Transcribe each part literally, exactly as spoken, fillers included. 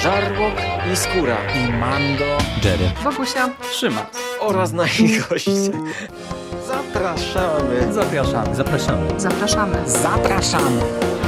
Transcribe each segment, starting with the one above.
Żarłok i Skóra i Mando, Jerry, Bogusia, Szymas oraz nasi goście. Zapraszamy. Zapraszamy. Zapraszamy. Zapraszamy. Zapraszamy.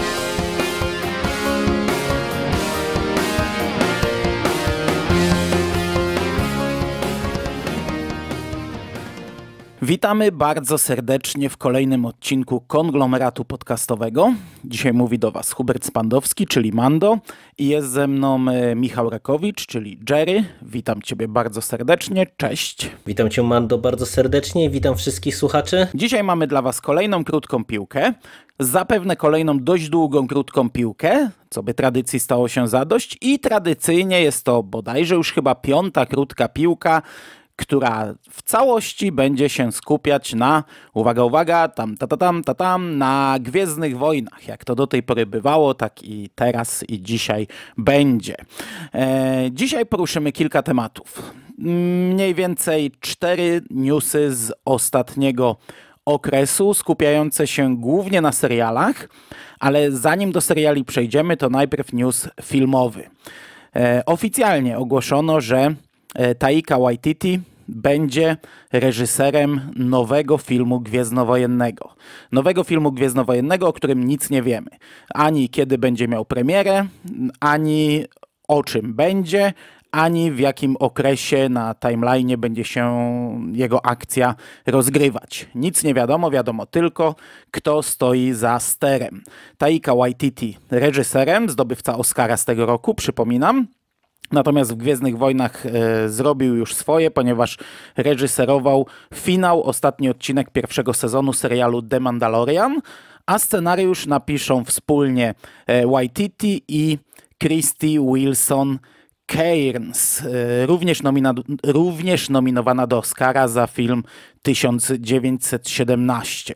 Witamy bardzo serdecznie w kolejnym odcinku Konglomeratu Podcastowego. Dzisiaj mówi do Was Hubert Spandowski, czyli Mando, i jest ze mną Michał Rakowicz, czyli Jerry. Witam Ciebie bardzo serdecznie, cześć. Witam Cię, Mando, bardzo serdecznie i witam wszystkich słuchaczy. Dzisiaj mamy dla Was kolejną krótką piłkę, zapewne kolejną dość długą krótką piłkę, co by tradycji stało się zadość, i tradycyjnie jest to bodajże już chyba piąta krótka piłka, która w całości będzie się skupiać na, uwaga, uwaga, tam, ta, ta, tam, ta, tam, na Gwiezdnych Wojnach. Jak to do tej pory bywało, tak i teraz i dzisiaj będzie. E, dzisiaj poruszymy kilka tematów. Mniej więcej cztery newsy z ostatniego okresu, skupiające się głównie na serialach, ale zanim do seriali przejdziemy, to najpierw news filmowy. E, oficjalnie ogłoszono, że Taika Waititi będzie reżyserem nowego filmu gwiezdnowojennego. Nowego filmu gwiezdnowojennego, o którym nic nie wiemy. Ani kiedy będzie miał premierę, ani o czym będzie, ani w jakim okresie na timeline'ie będzie się jego akcja rozgrywać. Nic nie wiadomo, wiadomo tylko, kto stoi za sterem. Taika Waititi reżyserem, zdobywca Oscara z tego roku, przypominam. Natomiast w Gwiezdnych Wojnach e, zrobił już swoje, ponieważ reżyserował finał, ostatni odcinek pierwszego sezonu serialu The Mandalorian, a scenariusz napiszą wspólnie e, Waititi i Krysty Wilson Cairns, e, również, nomina- również nominowana do Oscara za film tysiąc dziewięćset siedemnaście.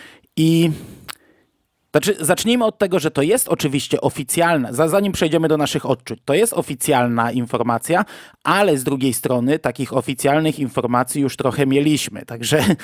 I Znaczy, zacznijmy od tego, że to jest oczywiście oficjalna, zanim przejdziemy do naszych odczuć, to jest oficjalna informacja, ale z drugiej strony takich oficjalnych informacji już trochę mieliśmy. Także e,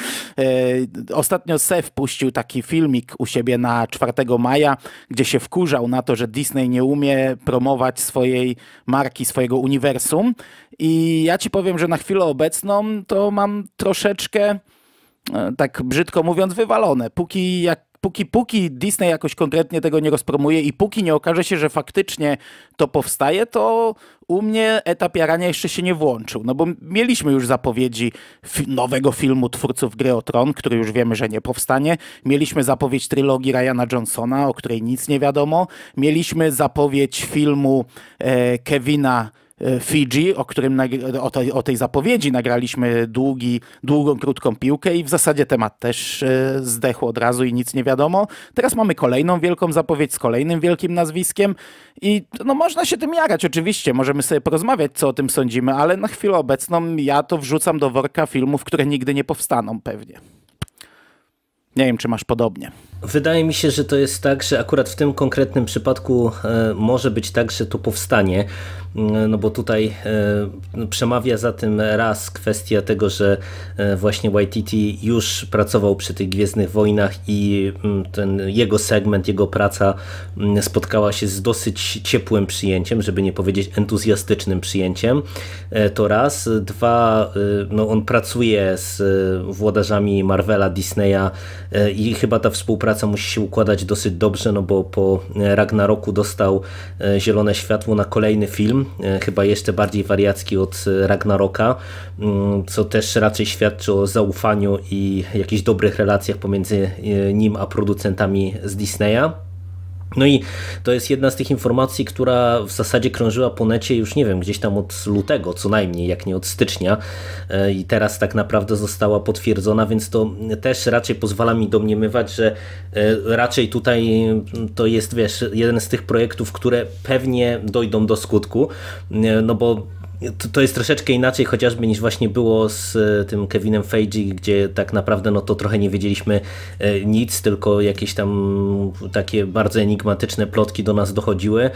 ostatnio Sef puścił taki filmik u siebie na czwartego maja, gdzie się wkurzał na to, że Disney nie umie promować swojej marki, swojego uniwersum. I ja ci powiem, że na chwilę obecną to mam troszeczkę, e, tak brzydko mówiąc, wywalone. Póki jak Póki, póki Disney jakoś konkretnie tego nie rozpromuje i póki nie okaże się, że faktycznie to powstaje, to u mnie etap jarania jeszcze się nie włączył. No bo mieliśmy już zapowiedzi fi- nowego filmu twórców Gry o Tron, który już wiemy, że nie powstanie. Mieliśmy zapowiedź trylogii Ryana Johnsona, o której nic nie wiadomo. Mieliśmy zapowiedź filmu e, Kevina Feige, o którym o tej, o tej zapowiedzi nagraliśmy długi, długą, krótką piłkę i w zasadzie temat też zdechł od razu i nic nie wiadomo. Teraz mamy kolejną wielką zapowiedź z kolejnym wielkim nazwiskiem i no można się tym jarać oczywiście, możemy sobie porozmawiać, co o tym sądzimy, ale na chwilę obecną ja to wrzucam do worka filmów, które nigdy nie powstaną pewnie. Nie wiem, czy masz podobnie. Wydaje mi się, że to jest tak, że akurat w tym konkretnym przypadku e, może być tak, że to powstanie, no bo tutaj e, przemawia za tym raz kwestia tego, że e, właśnie Waititi już pracował przy tych Gwiezdnych Wojnach i m, ten jego segment, jego praca m, spotkała się z dosyć ciepłym przyjęciem, żeby nie powiedzieć entuzjastycznym przyjęciem. E, to raz. Dwa, e, no on pracuje z e, włodarzami Marvela, Disneya e, i chyba ta współpraca Praca musi się układać dosyć dobrze, no bo po Ragnaroku dostał zielone światło na kolejny film, chyba jeszcze bardziej wariacki od Ragnaroka, co też raczej świadczy o zaufaniu i jakichś dobrych relacjach pomiędzy nim a producentami z Disneya. No i to jest jedna z tych informacji, która w zasadzie krążyła po necie już nie wiem, gdzieś tam od lutego co najmniej, jak nie od stycznia, i teraz tak naprawdę została potwierdzona, więc to też raczej pozwala mi domniemywać, że raczej tutaj to jest, wiesz, jeden z tych projektów, które pewnie dojdą do skutku, no bo To, to jest troszeczkę inaczej chociażby niż właśnie było z tym Kevinem Feige, gdzie tak naprawdę no to trochę nie wiedzieliśmy nic, tylko jakieś tam takie bardzo enigmatyczne plotki do nas dochodziły,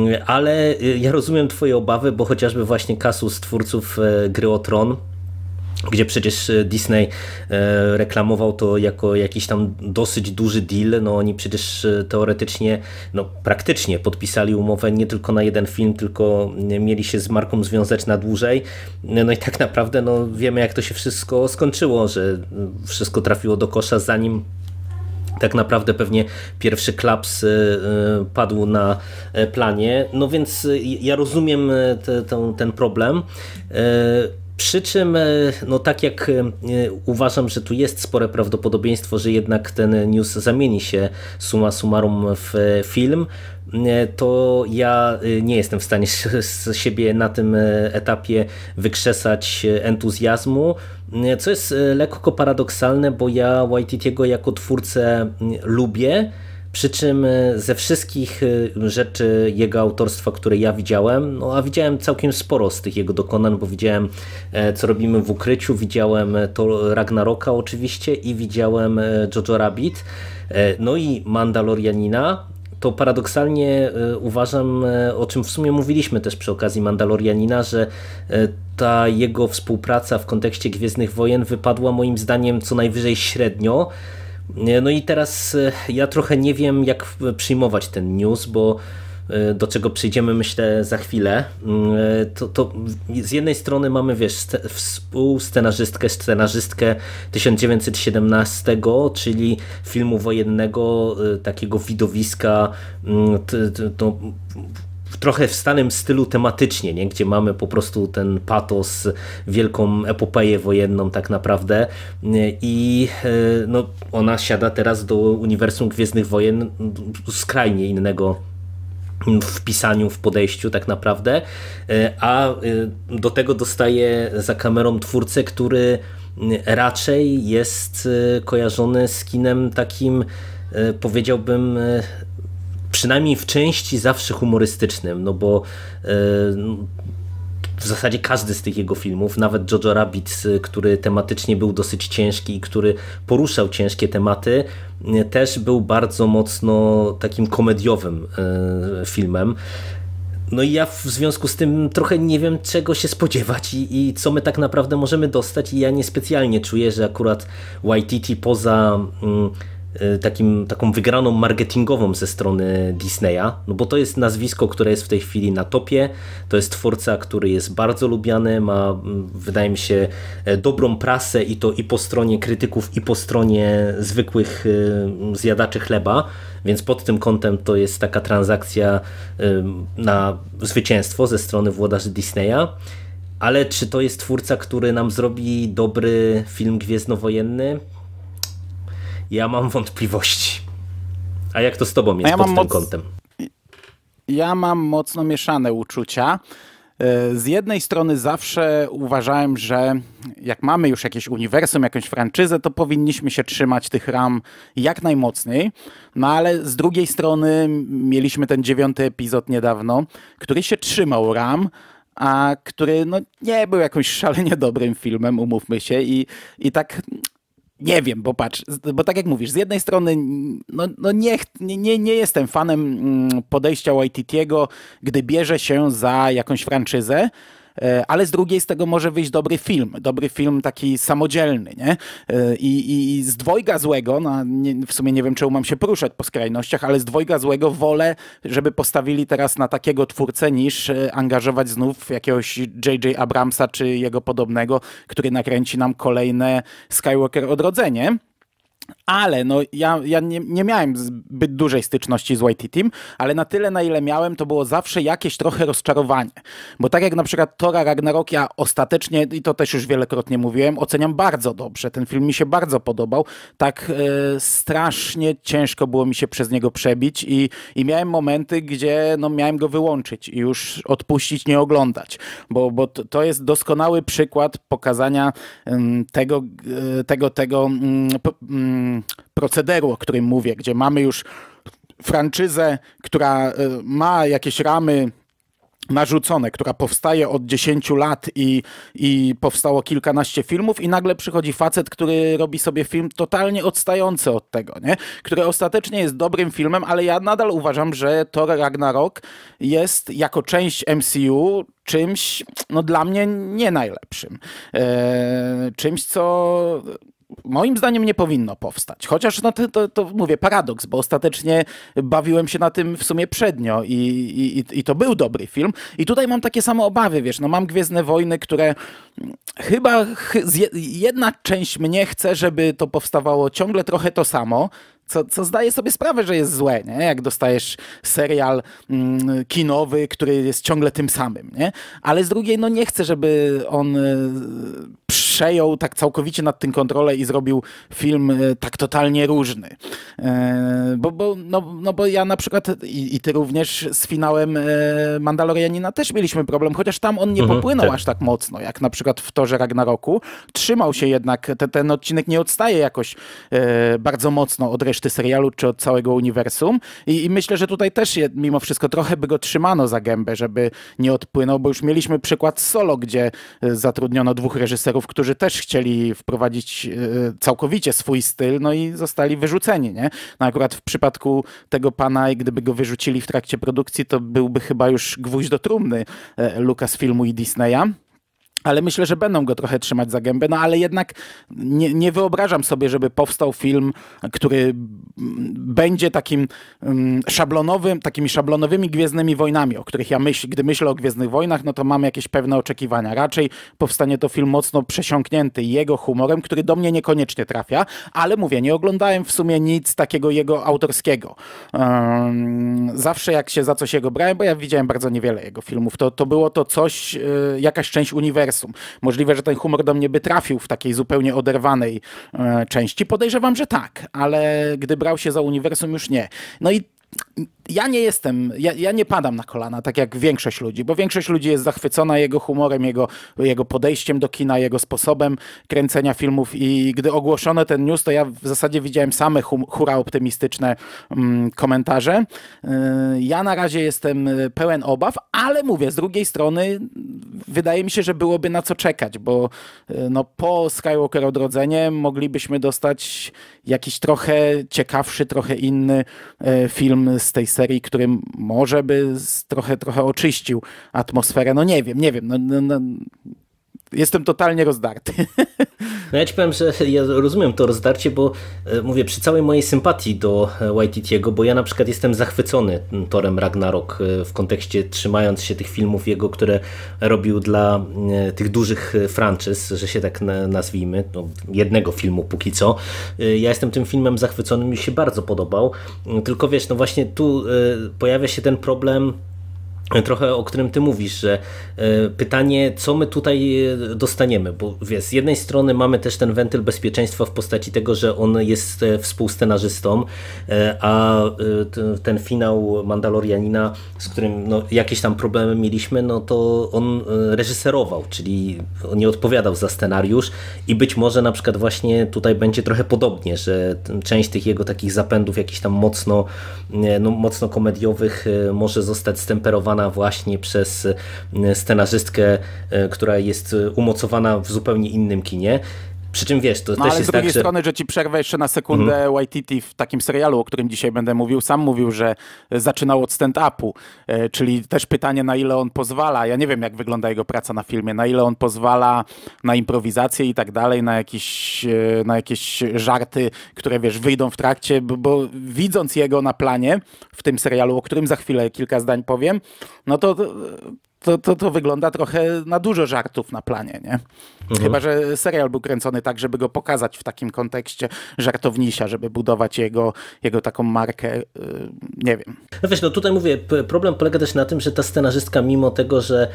ale ja rozumiem twoje obawy, bo chociażby właśnie Kasus, twórców Gry o Tron, gdzie przecież Disney reklamował to jako jakiś tam dosyć duży deal. No oni przecież teoretycznie, no praktycznie podpisali umowę nie tylko na jeden film, tylko mieli się z marką związać na dłużej. No i tak naprawdę no wiemy, jak to się wszystko skończyło, że wszystko trafiło do kosza, zanim tak naprawdę pewnie pierwszy klaps padł na planie. No więc ja rozumiem te, te, ten problem. Przy czym, no tak jak uważam, że tu jest spore prawdopodobieństwo, że jednak ten news zamieni się summa summarum w film, to ja nie jestem w stanie z siebie na tym etapie wykrzesać entuzjazmu, co jest lekko paradoksalne, bo ja Waititiego jako twórcę lubię. Przy czym ze wszystkich rzeczy jego autorstwa, które ja widziałem, no a widziałem całkiem sporo z tych jego dokonań, bo widziałem Co robimy w ukryciu, widziałem to Ragnaroka oczywiście i widziałem Jojo Rabbit, no i Mandalorianina. To paradoksalnie uważam, o czym w sumie mówiliśmy też przy okazji Mandalorianina, że ta jego współpraca w kontekście Gwiezdnych Wojen wypadła moim zdaniem co najwyżej średnio. No i teraz ja trochę nie wiem, jak przyjmować ten news, bo do czego przyjdziemy, myślę, za chwilę. To, to z jednej strony mamy, wiesz, współscenarzystkę, scenarzystkę tysiąc dziewięćset siedemnastego, czyli filmu wojennego, takiego widowiska, to trochę w stanym stylu tematycznie, nie? Gdzie mamy po prostu ten patos, wielką epopeję wojenną tak naprawdę i no, ona siada teraz do uniwersum Gwiezdnych Wojen skrajnie innego w pisaniu, w podejściu tak naprawdę, a do tego dostaje za kamerą twórcę, który raczej jest kojarzony z kinem takim, powiedziałbym, przynajmniej w części zawsze humorystycznym, no bo w zasadzie każdy z tych jego filmów, nawet Jojo Rabbit, który tematycznie był dosyć ciężki i który poruszał ciężkie tematy, też był bardzo mocno takim komediowym filmem. No i ja w związku z tym trochę nie wiem, czego się spodziewać i, i co my tak naprawdę możemy dostać, i ja niespecjalnie czuję, że akurat Waititi poza takim, taką wygraną marketingową ze strony Disneya, no bo to jest nazwisko, które jest w tej chwili na topie, to jest twórca, który jest bardzo lubiany, ma, wydaje mi się, dobrą prasę i to i po stronie krytyków, i po stronie zwykłych zjadaczy chleba, więc pod tym kątem to jest taka transakcja na zwycięstwo ze strony włodarzy Disneya. Ale czy to jest twórca, który nam zrobi dobry film gwiezdnowojenny? Ja mam wątpliwości. A jak to z tobą jest ja pod tym moc... kątem? Ja mam mocno mieszane uczucia. Z jednej strony zawsze uważałem, że jak mamy już jakieś uniwersum, jakąś franczyzę, to powinniśmy się trzymać tych ram jak najmocniej. No ale z drugiej strony mieliśmy ten dziewiąty epizod niedawno, który się trzymał ram, a który no, nie był jakimś szalenie dobrym filmem, umówmy się. I, i tak... Nie wiem, bo patrz, bo tak jak mówisz, z jednej strony no, no nie, nie, nie jestem fanem podejścia Waititiego, gdy bierze się za jakąś franczyzę, ale z drugiej z tego może wyjść dobry film, dobry film taki samodzielny, nie? I, i z dwojga złego, no, nie, w sumie nie wiem, czemu mam się poruszać po skrajnościach, ale z dwojga złego wolę, żeby postawili teraz na takiego twórcę, niż angażować znów jakiegoś J J Abramsa czy jego podobnego, który nakręci nam kolejne Skywalker Odrodzenie. Ale no ja, ja nie, nie miałem zbyt dużej styczności z Waititim, ale na tyle, na ile miałem, to było zawsze jakieś trochę rozczarowanie. Bo tak jak na przykład Thora Ragnarok, ja ostatecznie, i to też już wielokrotnie mówiłem, oceniam bardzo dobrze. Ten film mi się bardzo podobał. Tak e, strasznie ciężko było mi się przez niego przebić i, i miałem momenty, gdzie no, miałem go wyłączyć i już odpuścić, nie oglądać. Bo, bo to jest doskonały przykład pokazania um, tego, tego, tego um, um, procederu, o którym mówię, gdzie mamy już franczyzę, która ma jakieś ramy narzucone, która powstaje od dziesięciu lat i, i powstało kilkanaście filmów i nagle przychodzi facet, który robi sobie film totalnie odstający od tego, nie? Który ostatecznie jest dobrym filmem, ale ja nadal uważam, że Thor Ragnarok jest jako część M C U czymś, no dla mnie nie najlepszym. Eee, czymś, co moim zdaniem nie powinno powstać. Chociaż no to, to, to mówię paradoks, bo ostatecznie bawiłem się na tym w sumie przednio i, i, i to był dobry film. I tutaj mam takie same obawy, wiesz, no mam Gwiezdne Wojny, które chyba ch jedna część mnie chce, żeby to powstawało ciągle trochę to samo, Co, co zdaję sobie sprawę, że jest złe, nie? Jak dostajesz serial mm, kinowy, który jest ciągle tym samym, nie? Ale z drugiej, no nie chcę, żeby on y, przejął tak całkowicie nad tym kontrolę i zrobił film y, tak totalnie różny. Y, bo, bo, no, no bo ja na przykład i, i ty również z finałem y, Mandalorianina też mieliśmy problem, chociaż tam on nie Mhm, popłynął tak. aż tak mocno, jak na przykład w Torze Ragnaroku. Trzymał się jednak, te, ten odcinek nie odstaje jakoś y, bardzo mocno od reszty serialu czy od całego uniwersum I, i myślę, że tutaj też je, mimo wszystko trochę by go trzymano za gębę, żeby nie odpłynął, bo już mieliśmy przykład Solo, gdzie y, zatrudniono dwóch reżyserów, którzy też chcieli wprowadzić y, całkowicie swój styl, no i zostali wyrzuceni, nie? No akurat w przypadku tego pana, gdyby go wyrzucili w trakcie produkcji, to byłby chyba już gwóźdź do trumny y, Lucasfilmu i Disneya. Ale myślę, że będą go trochę trzymać za gębę, no ale jednak nie, nie wyobrażam sobie, żeby powstał film, który będzie takim um, szablonowym, takimi szablonowymi Gwiezdnymi Wojnami, o których ja myślę, gdy myślę o Gwiezdnych Wojnach, no to mam jakieś pewne oczekiwania. Raczej powstanie to film mocno przesiąknięty jego humorem, który do mnie niekoniecznie trafia, ale mówię, nie oglądałem w sumie nic takiego jego autorskiego. Um, zawsze jak się za coś jego brałem, bo ja widziałem bardzo niewiele jego filmów, to, to było to coś, y, jakaś część uniwersum. Możliwe, że ten humor do mnie by trafił w takiej zupełnie oderwanej e, części. Podejrzewam, że tak, ale gdy brał się za uniwersum, już nie. No i ja nie jestem, ja, ja nie padam na kolana, tak jak większość ludzi, bo większość ludzi jest zachwycona jego humorem, jego, jego podejściem do kina, jego sposobem kręcenia filmów i gdy ogłoszono ten news, to ja w zasadzie widziałem same hum, hura optymistyczne mm, komentarze. Yy, ja na razie jestem pełen obaw, ale mówię, z drugiej strony wydaje mi się, że byłoby na co czekać, bo yy, no, po Skywalker Odrodzenie moglibyśmy dostać jakiś trochę ciekawszy, trochę inny yy, film z tej serii, który może by z, trochę, trochę oczyścił atmosferę. No nie wiem, nie wiem. No, no, no. Jestem totalnie rozdarty. No ja ci powiem, że ja rozumiem to rozdarcie, bo e, mówię, przy całej mojej sympatii do Waititiego, bo ja na przykład jestem zachwycony Thorem Ragnarok e, w kontekście trzymając się tych filmów jego, które robił dla e, tych dużych franczyz, że się tak na, nazwijmy, no, jednego filmu póki co. E, ja jestem tym filmem zachwycony, mi się bardzo podobał, e, tylko wiesz, no właśnie tu e, pojawia się ten problem trochę, o którym ty mówisz, że y, pytanie, co my tutaj dostaniemy, bo wiesz, z jednej strony mamy też ten wentyl bezpieczeństwa w postaci tego, że on jest współscenarzystą, y, a y, t, ten finał Mandalorianina, z którym no, jakieś tam problemy mieliśmy, no to on reżyserował, czyli on nie odpowiadał za scenariusz i być może na przykład właśnie tutaj będzie trochę podobnie, że część tych jego takich zapędów jakichś tam mocno, no, mocno komediowych może zostać stemperowana właśnie przez scenarzystkę, która jest umocowana w zupełnie innym kinie. Przy czym wiesz, to no, też ale jest z drugiej tak, że... strony, że ci przerwę jeszcze na sekundę, mhm. Waititi w takim serialu, o którym dzisiaj będę mówił, sam mówił, że zaczynał od stand-upu, e, czyli też pytanie, na ile on pozwala, ja nie wiem, jak wygląda jego praca na filmie, na ile on pozwala na improwizację i tak dalej, na jakieś, e, na jakieś żarty, które wiesz, wyjdą w trakcie, bo, bo widząc jego na planie w tym serialu, o którym za chwilę kilka zdań powiem, no to... to To, to, to wygląda trochę na dużo żartów na planie, nie? Mhm. Chyba że serial był kręcony tak, żeby go pokazać w takim kontekście żartownisia, żeby budować jego, jego taką markę, yy, nie wiem. No wiesz, no tutaj mówię, problem polega też na tym, że ta scenarzystka, mimo tego, że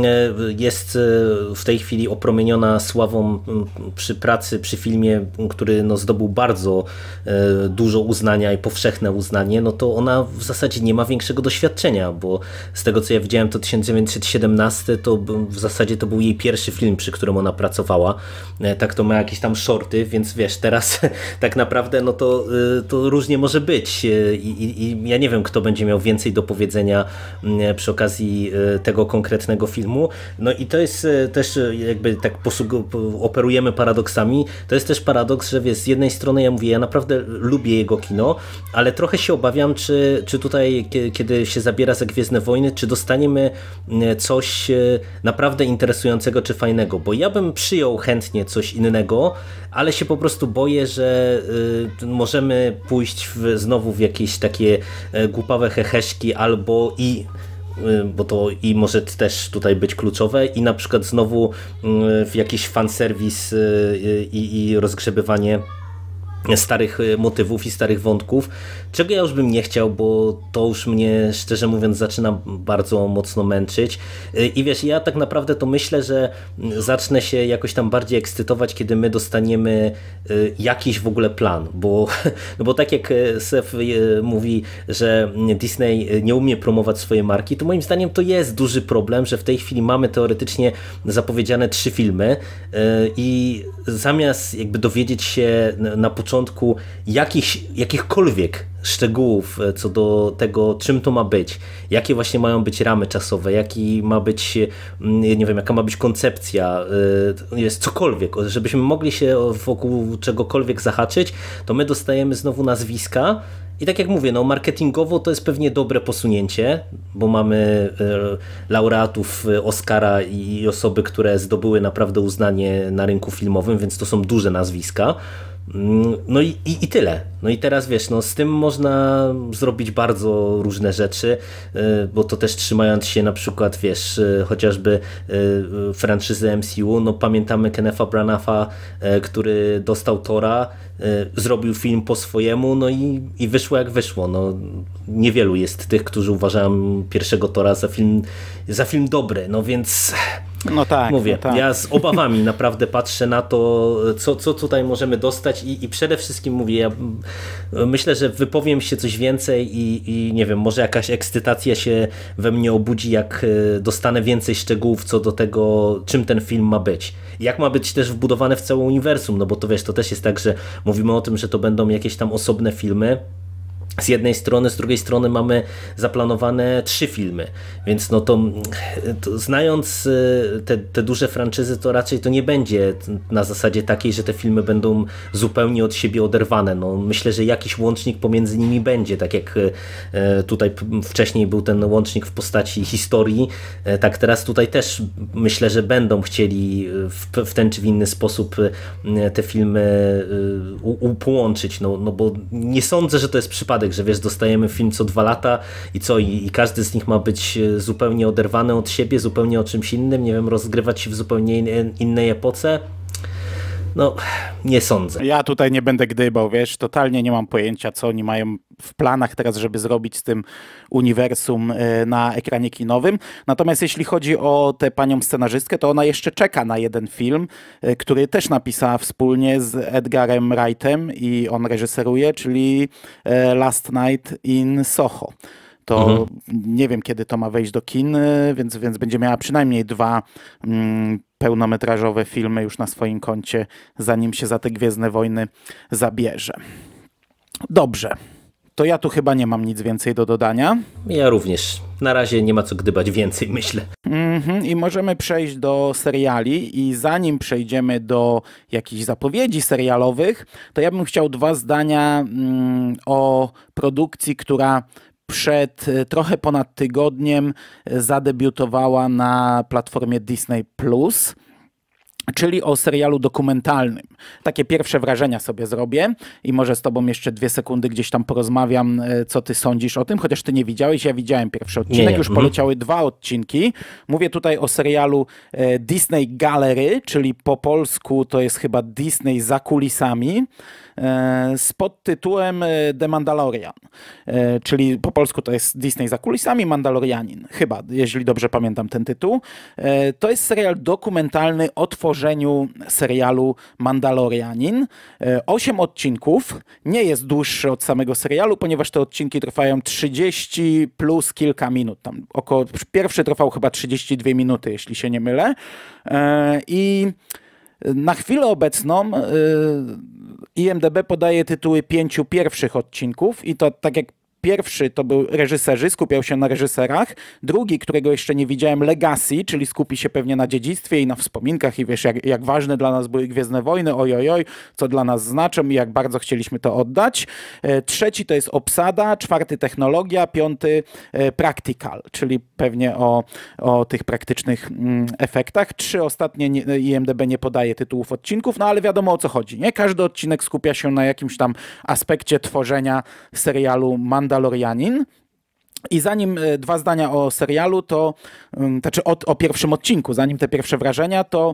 jest w tej chwili opromieniona sławą przy pracy, przy filmie, który no zdobył bardzo dużo uznania i powszechne uznanie, no to ona w zasadzie nie ma większego doświadczenia, bo z tego, co ja widziałem, to tysiąc dziewięćset siedemnasty to w zasadzie to był jej pierwszy film, przy którym ona pracowała. Tak to ma jakieś tam shorty, więc wiesz, teraz tak naprawdę no to, to różnie może być I, i, i ja nie wiem, kto będzie miał więcej do powiedzenia przy okazji tego konkretnego filmu. No i to jest też jakby tak operujemy paradoksami. To jest też paradoks, że wiesz, z jednej strony ja mówię, ja naprawdę lubię jego kino, ale trochę się obawiam, czy, czy tutaj, kiedy się zabiera za Gwiezdne Wojny, czy dostaniemy coś naprawdę interesującego czy fajnego, bo ja bym przyjął chętnie coś innego, ale się po prostu boję, że y, możemy pójść w, znowu w jakieś takie y, głupawe heheszki albo i y, bo to i może też tutaj być kluczowe i na przykład znowu y, w jakiś fanserwis y, i, i rozgrzebywanie starych motywów i starych wątków, czego ja już bym nie chciał, bo to już mnie, szczerze mówiąc, zaczyna bardzo mocno męczyć. I wiesz, ja tak naprawdę to myślę, że zacznę się jakoś tam bardziej ekscytować, kiedy my dostaniemy jakiś w ogóle plan, bo, no bo tak jak Seth mówi, że Disney nie umie promować swojej marki, to moim zdaniem to jest duży problem, że w tej chwili mamy teoretycznie zapowiedziane trzy filmy i zamiast jakby dowiedzieć się na początku jakich, jakichkolwiek szczegółów co do tego, czym to ma być, jakie właśnie mają być ramy czasowe, jaki ma być, nie wiem, jaka ma być koncepcja, jest cokolwiek, żebyśmy mogli się wokół czegokolwiek zahaczyć, to my dostajemy znowu nazwiska. I tak jak mówię, no marketingowo to jest pewnie dobre posunięcie, bo mamy laureatów Oscara i osoby, które zdobyły naprawdę uznanie na rynku filmowym, więc to są duże nazwiska. No i, i, i tyle. No i teraz wiesz, no z tym można zrobić bardzo różne rzeczy, bo to też trzymając się na przykład, wiesz, chociażby franczyzy M C U, no pamiętamy Kennetha Branaugha, który dostał Thora, zrobił film po swojemu, no i, i wyszło jak wyszło. No, niewielu jest tych, którzy uważają pierwszego Thora za film, za film dobry, no więc... No tak, mówię, no tak. Ja z obawami naprawdę patrzę na to, co, co tutaj możemy dostać i, i przede wszystkim mówię, ja myślę, że wypowiem się coś więcej i, i nie wiem, może jakaś ekscytacja się we mnie obudzi, jak dostanę więcej szczegółów co do tego, czym ten film ma być. Jak ma być też wbudowane w całe uniwersum, no bo to wiesz, to też jest tak, że mówimy o tym, że to będą jakieś tam osobne filmy, z jednej strony, z drugiej strony mamy zaplanowane trzy filmy, więc no to, to znając te, te duże franczyzy, to raczej to nie będzie na zasadzie takiej, że te filmy będą zupełnie od siebie oderwane. No, myślę, że jakiś łącznik pomiędzy nimi będzie, tak jak tutaj wcześniej był ten łącznik w postaci historii, tak teraz tutaj też myślę, że będą chcieli w, w ten czy w inny sposób te filmy u, u, połączyć, no, no bo nie sądzę, że to jest przypadek, że wiesz, dostajemy film co dwa lata i co, i, i każdy z nich ma być zupełnie oderwany od siebie, zupełnie o czymś innym, nie wiem, rozgrywać się w zupełnie innej epoce. No, nie sądzę. Ja tutaj nie będę gdybał, wiesz, totalnie nie mam pojęcia, co oni mają w planach teraz, żeby zrobić z tym uniwersum na ekranie kinowym. Natomiast jeśli chodzi o tę panią scenarzystkę, to ona jeszcze czeka na jeden film, który też napisała wspólnie z Edgarem Wrightem i on reżyseruje, czyli Last Night in Soho. To mhm. nie wiem, kiedy to ma wejść do kin, więc, więc będzie miała przynajmniej dwa mm, pełnometrażowe filmy już na swoim koncie, zanim się za te Gwiezdne Wojny zabierze. Dobrze, to ja tu chyba nie mam nic więcej do dodania. Ja również. Na razie nie ma co gdybać więcej, myślę. Mm-hmm. I możemy przejść do seriali i zanim przejdziemy do jakichś zapowiedzi serialowych, to ja bym chciał dwa zdania mm, o produkcji, która przed trochę ponad tygodniem zadebiutowała na platformie Disney plus, czyli o serialu dokumentalnym. Takie pierwsze wrażenia sobie zrobię i może z tobą jeszcze dwie sekundy gdzieś tam porozmawiam, co ty sądzisz o tym, chociaż ty nie widziałeś, ja widziałem pierwszy odcinek, nie, nie. już poleciały mm. dwa odcinki. Mówię tutaj o serialu Disney Gallery, czyli po polsku to jest chyba Disney za kulisami, z podtytułem The Mandalorian, czyli po polsku to jest Disney za kulisami, Mandalorianin, chyba, jeśli dobrze pamiętam ten tytuł. To jest serial dokumentalny o tworzeniu serialu Mandalorianin. Osiem odcinków, nie jest dłuższy od samego serialu, ponieważ te odcinki trwają trzydzieści plus kilka minut. Tam około, pierwszy trwał chyba trzydzieści dwie minuty, jeśli się nie mylę. I Na chwilę obecną I M D B podaje tytuły pięciu pierwszych odcinków i to tak jak pierwszy to był reżyserzy, skupiał się na reżyserach. Drugi, którego jeszcze nie widziałem, Legacy, czyli skupi się pewnie na dziedzictwie i na wspominkach i wiesz, jak, jak ważne dla nas były Gwiezdne Wojny, ojojoj, co dla nas znaczą i jak bardzo chcieliśmy to oddać. E, trzeci to jest Obsada, czwarty Technologia, piąty e, Practical, czyli pewnie o, o tych praktycznych mm, efektach. Trzy ostatnie nie, I M D B nie podaje tytułów odcinków, no ale wiadomo o co chodzi, nie? Każdy odcinek skupia się na jakimś tam aspekcie tworzenia serialu Mandalorianin. I zanim dwa zdania o serialu, to znaczy o, o pierwszym odcinku, zanim te pierwsze wrażenia, to,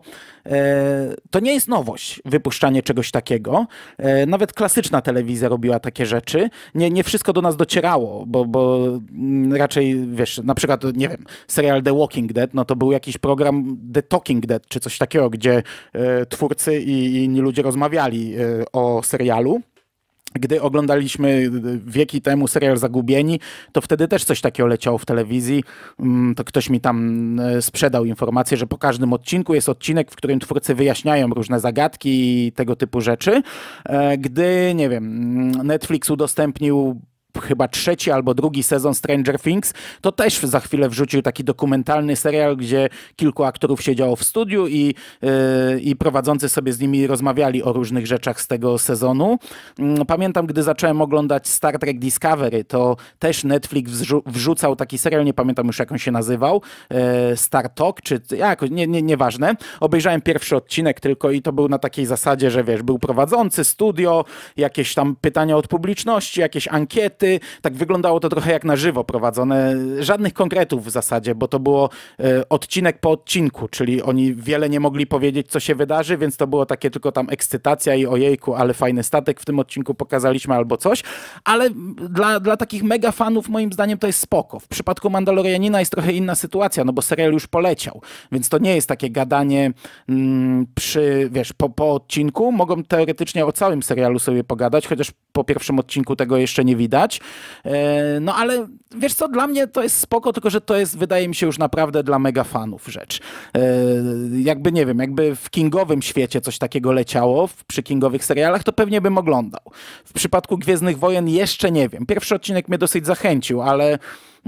e, to nie jest nowość wypuszczanie czegoś takiego. E, nawet klasyczna telewizja robiła takie rzeczy. Nie, nie wszystko do nas docierało, bo, bo raczej, wiesz, na przykład, nie wiem, serial The Walking Dead, no to był jakiś program The Talking Dead, czy coś takiego, gdzie e, twórcy i, i inni ludzie rozmawiali e, o serialu. Gdy oglądaliśmy wieki temu serial Zagubieni, to wtedy też coś takiego leciało w telewizji. To ktoś mi tam sprzedał informację, że po każdym odcinku jest odcinek, w którym twórcy wyjaśniają różne zagadki i tego typu rzeczy. Gdy, nie wiem, Netflix udostępnił chyba trzeci albo drugi sezon Stranger Things, to też za chwilę wrzucił taki dokumentalny serial, gdzie kilku aktorów siedziało w studiu i, yy, i prowadzący sobie z nimi rozmawiali o różnych rzeczach z tego sezonu. Yy, pamiętam, gdy zacząłem oglądać Star Trek Discovery, to też Netflix wrzu- wrzucał taki serial, nie pamiętam już jak on się nazywał, yy, Star Talk, czy jakoś, nie, nie, nieważne. Obejrzałem pierwszy odcinek tylko i to był na takiej zasadzie, że wiesz, był prowadzący, studio, jakieś tam pytania od publiczności, jakieś ankiety. Tak wyglądało to trochę jak na żywo prowadzone. Żadnych konkretów w zasadzie, bo to było e, odcinek po odcinku, czyli oni wiele nie mogli powiedzieć, co się wydarzy, więc to było takie tylko tam ekscytacja i ojejku, ale fajny statek w tym odcinku pokazaliśmy albo coś. Ale dla, dla takich mega fanów moim zdaniem to jest spoko. W przypadku Mandalorianina jest trochę inna sytuacja, no bo serial już poleciał, więc to nie jest takie gadanie mm, przy, wiesz, po, po odcinku. Mogą teoretycznie o całym serialu sobie pogadać, chociaż po pierwszym odcinku tego jeszcze nie widać. No ale wiesz co, dla mnie to jest spoko, tylko że to jest, wydaje mi się, już naprawdę dla mega fanów rzecz. Jakby, nie wiem, jakby w kingowym świecie coś takiego leciało, przy kingowych serialach, to pewnie bym oglądał. W przypadku Gwiezdnych Wojen jeszcze nie wiem. Pierwszy odcinek mnie dosyć zachęcił, ale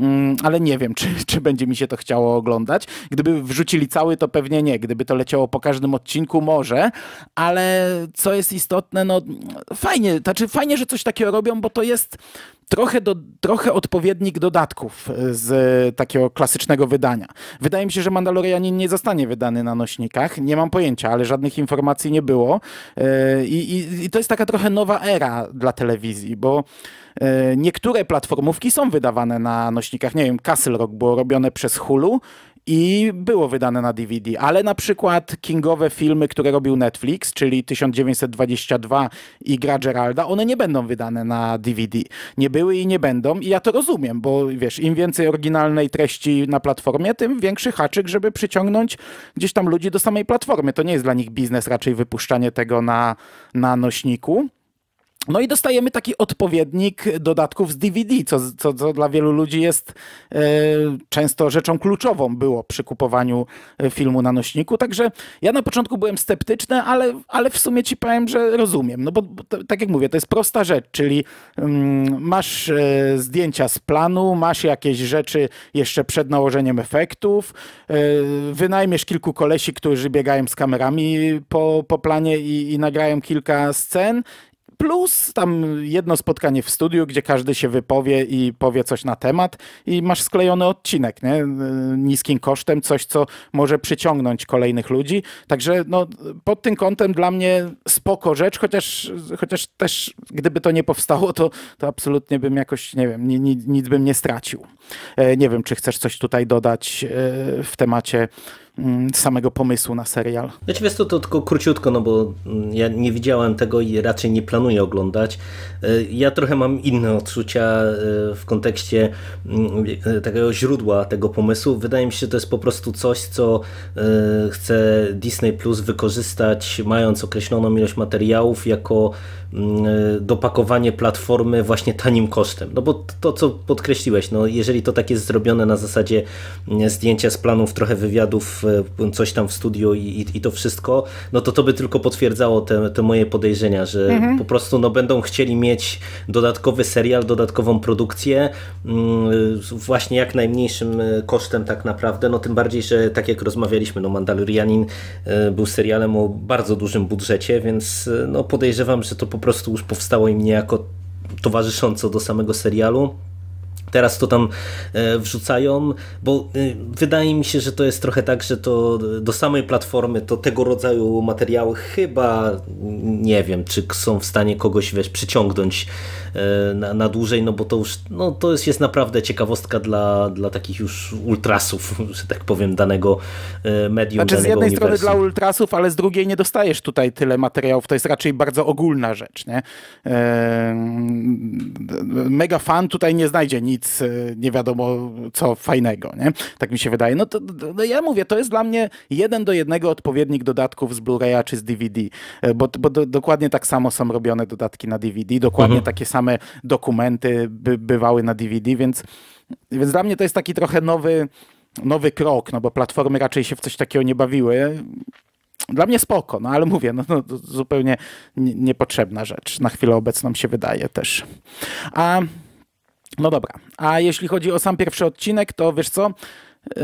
ale nie wiem, czy, czy będzie mi się to chciało oglądać. Gdyby wrzucili cały, to pewnie nie. Gdyby to leciało po każdym odcinku, może. Ale co jest istotne, no fajnie, znaczy fajnie, że coś takiego robią, bo to jest trochę, do, trochę odpowiednik dodatków z takiego klasycznego wydania. Wydaje mi się, że Mandalorianin nie zostanie wydany na nośnikach. Nie mam pojęcia, ale żadnych informacji nie było. I, i, i to jest taka trochę nowa era dla telewizji, bo niektóre platformówki są wydawane na nośnikach. Nie wiem, Castle Rock było robione przez Hulu i było wydane na D V D, ale na przykład kingowe filmy, które robił Netflix, czyli tysiąc dziewięćset dwadzieścia dwa i Gra Geralda, one nie będą wydane na D V D. Nie były i nie będą i ja to rozumiem, bo wiesz, im więcej oryginalnej treści na platformie, tym większy haczyk, żeby przyciągnąć gdzieś tam ludzi do samej platformy. To nie jest dla nich biznes raczej wypuszczanie tego na, na nośniku. No i dostajemy taki odpowiednik dodatków z D V D, co, co, co dla wielu ludzi jest e, często rzeczą kluczową było przy kupowaniu filmu na nośniku. Także ja na początku byłem sceptyczny, ale, ale w sumie ci powiem, że rozumiem. No bo, bo to, tak jak mówię, to jest prosta rzecz, czyli mm, masz e, zdjęcia z planu, masz jakieś rzeczy jeszcze przed nałożeniem efektów, e, wynajmiesz kilku kolesi, którzy biegają z kamerami po, po planie i, i nagrają kilka scen. Plus tam jedno spotkanie w studiu, gdzie każdy się wypowie i powie coś na temat i masz sklejony odcinek, nie? Niskim kosztem, coś, co może przyciągnąć kolejnych ludzi. Także no, pod tym kątem dla mnie spoko rzecz, chociaż, chociaż też gdyby to nie powstało, to, to absolutnie bym jakoś, nie wiem, ni, ni, nic bym nie stracił. Nie wiem, czy chcesz coś tutaj dodać w temacie samego pomysłu na serial. Znaczy wiesz, to, to tylko króciutko, no bo ja nie widziałem tego i raczej nie planuję oglądać. Ja trochę mam inne odczucia w kontekście takiego źródła tego pomysłu. Wydaje mi się, że to jest po prostu coś, co chce Disney Plus wykorzystać, mając określoną ilość materiałów, jako dopakowanie platformy właśnie tanim kosztem. No bo to, co podkreśliłeś, no jeżeli to tak jest zrobione na zasadzie zdjęcia z planów, trochę wywiadów coś tam w studio i, i, i to wszystko, no to to by tylko potwierdzało te, te moje podejrzenia, że mhm. po prostu no, będą chcieli mieć dodatkowy serial, dodatkową produkcję właśnie jak najmniejszym kosztem tak naprawdę, no tym bardziej, że tak jak rozmawialiśmy, no Mandalorianin był serialem o bardzo dużym budżecie, więc no podejrzewam, że to po prostu już powstało im niejako towarzysząco do samego serialu. Teraz to tam wrzucają, bo wydaje mi się, że to jest trochę tak, że to do samej platformy to tego rodzaju materiały chyba nie wiem, czy są w stanie kogoś wiesz, przyciągnąć na, na dłużej, no bo to już no to jest, jest naprawdę ciekawostka dla, dla takich już ultrasów, że tak powiem, danego medium, znaczy, danego z jednej uniwersum. strony dla ultrasów, ale z drugiej nie dostajesz tutaj tyle materiałów, to jest raczej bardzo ogólna rzecz, nie? Eee, mega fan tutaj nie znajdzie nic nie wiadomo co fajnego, nie? Tak mi się wydaje. No to no ja mówię, to jest dla mnie jeden do jednego odpowiednik dodatków z Blu-raya czy z D V D, bo, bo do, dokładnie tak samo są robione dodatki na D V D, dokładnie mhm. takie same dokumenty by, bywały na D V D, więc, więc dla mnie to jest taki trochę nowy, nowy krok, no bo platformy raczej się w coś takiego nie bawiły. Dla mnie spoko, no ale mówię, no, no zupełnie niepotrzebna rzecz. Na chwilę obecną się wydaje też. A no dobra, a jeśli chodzi o sam pierwszy odcinek, to wiesz co, yy,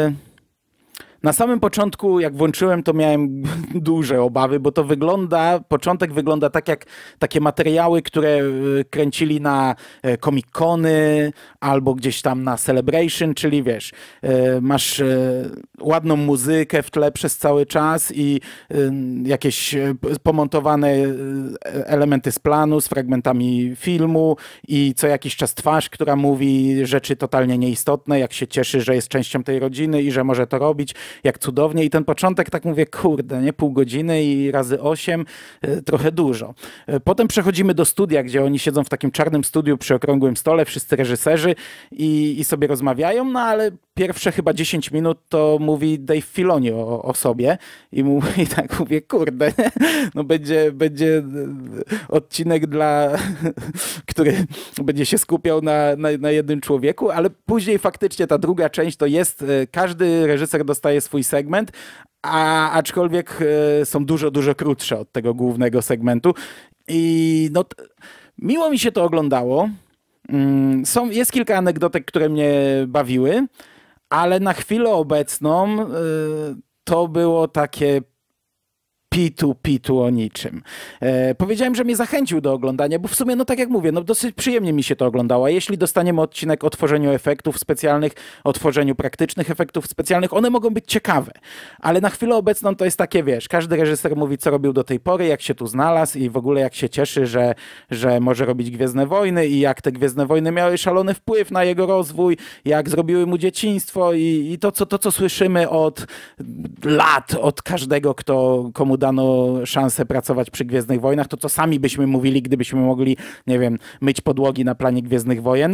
na samym początku jak włączyłem, to miałem duże obawy, bo to wygląda, początek wygląda tak jak takie materiały, które kręcili na Comic-Cony albo gdzieś tam na Celebration, czyli wiesz, masz ładną muzykę w tle przez cały czas i jakieś pomontowane elementy z planu z fragmentami filmu i co jakiś czas twarz, która mówi rzeczy totalnie nieistotne, jak się cieszy, że jest częścią tej rodziny i że może to robić, jak cudownie. I ten początek, tak mówię, kurde, nie? Pół godziny i razy osiem, trochę dużo. Potem przechodzimy do studia, gdzie oni siedzą w takim czarnym studiu przy okrągłym stole, wszyscy reżyserzy i, i sobie rozmawiają, no ale pierwsze chyba dziesięć minut to mówi Dave Filoni o, o sobie i, mu, i tak mówię, kurde, no będzie, będzie odcinek dla, który będzie się skupiał na, na, na jednym człowieku, ale później faktycznie ta druga część to jest, każdy reżyser dostaje swój segment, a aczkolwiek są dużo, dużo krótsze od tego głównego segmentu i no, miło mi się to oglądało. Są, jest kilka anegdotek, które mnie bawiły, ale na chwilę obecną y, to było takie pitu, pitu o niczym. E, powiedziałem, że mnie zachęcił do oglądania, bo w sumie, no tak jak mówię, no dosyć przyjemnie mi się to oglądało. A jeśli dostaniemy odcinek o tworzeniu efektów specjalnych, o tworzeniu praktycznych efektów specjalnych, one mogą być ciekawe. Ale na chwilę obecną to jest takie, wiesz, każdy reżyser mówi, co robił do tej pory, jak się tu znalazł i w ogóle jak się cieszy, że, że może robić Gwiezdne Wojny i jak te Gwiezdne Wojny miały szalony wpływ na jego rozwój, jak zrobiły mu dzieciństwo i, i to, co, to, co słyszymy od lat, od każdego, kto, komu dano szansę pracować przy Gwiezdnych Wojnach, to co sami byśmy mówili, gdybyśmy mogli, nie wiem, myć podłogi na planie Gwiezdnych Wojen.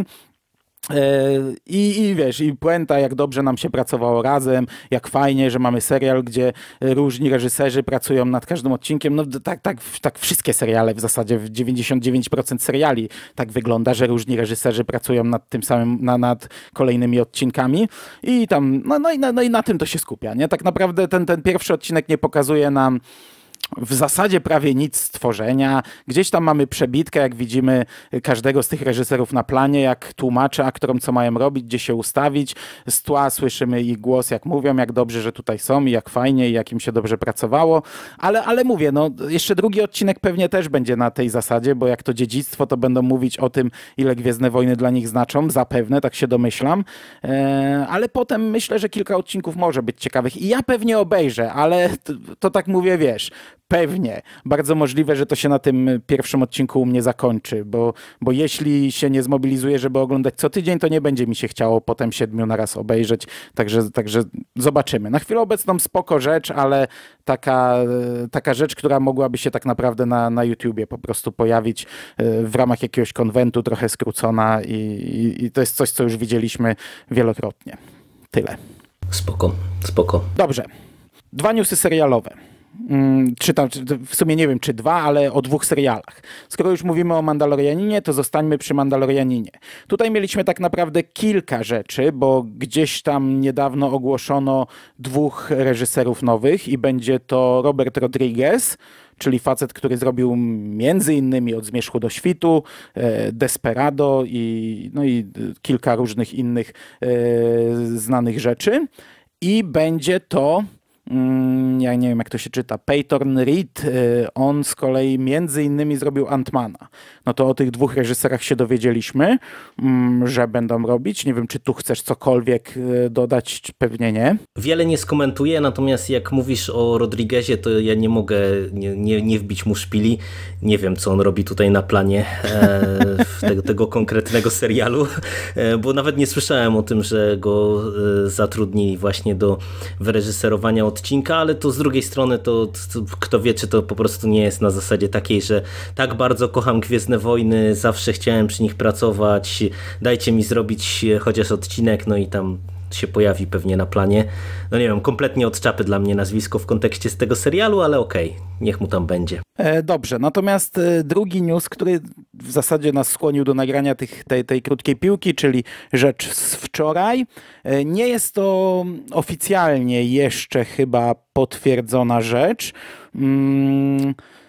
I, I wiesz, i puenta, jak dobrze nam się pracowało razem, jak fajnie, że mamy serial, gdzie różni reżyserzy pracują nad każdym odcinkiem. No tak, tak, tak wszystkie seriale w zasadzie, w dziewięćdziesiąt dziewięć procent seriali tak wygląda, że różni reżyserzy pracują nad tym samym, na, nad kolejnymi odcinkami i tam, no, no, i, no, no i na tym to się skupia, nie? Tak naprawdę ten, ten pierwszy odcinek nie pokazuje nam w zasadzie prawie nic z tworzenia. Gdzieś tam mamy przebitkę, jak widzimy każdego z tych reżyserów na planie, jak tłumaczy aktorom, co mają robić, gdzie się ustawić. Z tła słyszymy ich głos, jak mówią, jak dobrze, że tutaj są i jak fajnie i jak im się dobrze pracowało. Ale, ale mówię, no jeszcze drugi odcinek pewnie też będzie na tej zasadzie, bo jak to dziedzictwo, to będą mówić o tym, ile Gwiezdne Wojny dla nich znaczą. Zapewne, tak się domyślam. Eee, ale potem myślę, że kilka odcinków może być ciekawych i ja pewnie obejrzę, ale to, to tak mówię, wiesz, pewnie. Bardzo możliwe, że to się na tym pierwszym odcinku u mnie zakończy, bo, bo jeśli się nie zmobilizuję, żeby oglądać co tydzień, to nie będzie mi się chciało potem siedmiu na raz obejrzeć, także, także zobaczymy. Na chwilę obecną spoko rzecz, ale taka, taka rzecz, która mogłaby się tak naprawdę na, na YouTubie po prostu pojawić w ramach jakiegoś konwentu, trochę skrócona i, i, i to jest coś, co już widzieliśmy wielokrotnie. Tyle. Spoko, spoko. Dobrze. Dwa newsy serialowe. czy tam, w sumie nie wiem, czy dwa, ale o dwóch serialach. Skoro już mówimy o Mandalorianinie, to zostańmy przy Mandalorianinie. Tutaj mieliśmy tak naprawdę kilka rzeczy, bo gdzieś tam niedawno ogłoszono dwóch reżyserów nowych i będzie to Robert Rodriguez, czyli facet, który zrobił między innymi Od zmierzchu do świtu, Desperado i, no i kilka różnych innych e, znanych rzeczy. I będzie to, ja nie wiem jak to się czyta, Peyton Reed, on z kolei między innymi zrobił Ant-Mana. No to o tych dwóch reżyserach się dowiedzieliśmy, że będą robić. Nie wiem, czy tu chcesz cokolwiek dodać, pewnie nie. Wiele nie skomentuję, natomiast jak mówisz o Rodriguezie, to ja nie mogę nie, nie, nie wbić mu szpili. Nie wiem, co on robi tutaj na planie e, tego, tego konkretnego serialu, e, bo nawet nie słyszałem o tym, że go e, zatrudnili właśnie do wyreżyserowania odcinka, ale to z drugiej strony to, to kto wie, czy to po prostu nie jest na zasadzie takiej, że tak bardzo kocham Gwiezdne Wojny, zawsze chciałem przy nich pracować, dajcie mi zrobić chociaż odcinek, no i tam się pojawi pewnie na planie. No nie wiem, kompletnie od czapy dla mnie nazwisko w kontekście z tego serialu, ale okej, okay, niech mu tam będzie. E, dobrze, natomiast e, drugi news, który w zasadzie nas skłonił do nagrania tych, tej, tej krótkiej piłki, czyli rzecz z wczoraj. E, nie jest to oficjalnie jeszcze chyba potwierdzona rzecz. Mm,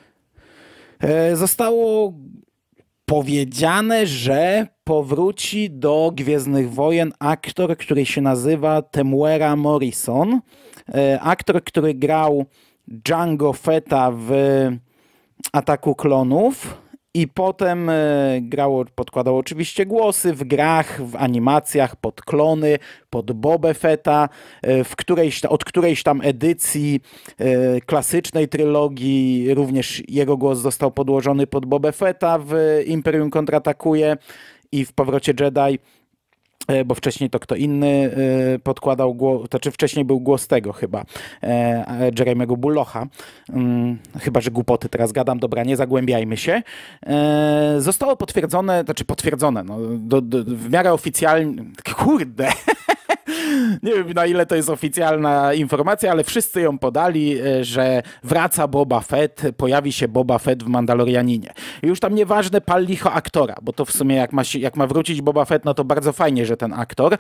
e, zostało powiedziane, że powróci do Gwiezdnych Wojen aktor, który się nazywa Temuera Morrison. Aktor, który grał Jango Fetta w Ataku Klonów i potem grał, podkładał oczywiście głosy w grach, w animacjach pod klony, pod Boba Fetta, w którejś, od którejś tam edycji klasycznej trylogii również jego głos został podłożony pod Boba Fetta w Imperium kontratakuje i w Powrocie Jedi, bo wcześniej to kto inny podkładał głos, to czy wcześniej był głos tego chyba, Jeremy'ego Bullocha. Chyba, że głupoty teraz gadam, dobra, nie zagłębiajmy się. Zostało potwierdzone, znaczy potwierdzone, no, do, do, w miarę oficjalnie, kurde, nie wiem na ile to jest oficjalna informacja, ale wszyscy ją podali, że wraca Boba Fett, pojawi się Boba Fett w Mandalorianinie. I już tam nieważne pal licho aktora, bo to w sumie jak ma, jak ma wrócić Boba Fett, no to bardzo fajnie, że ten aktor,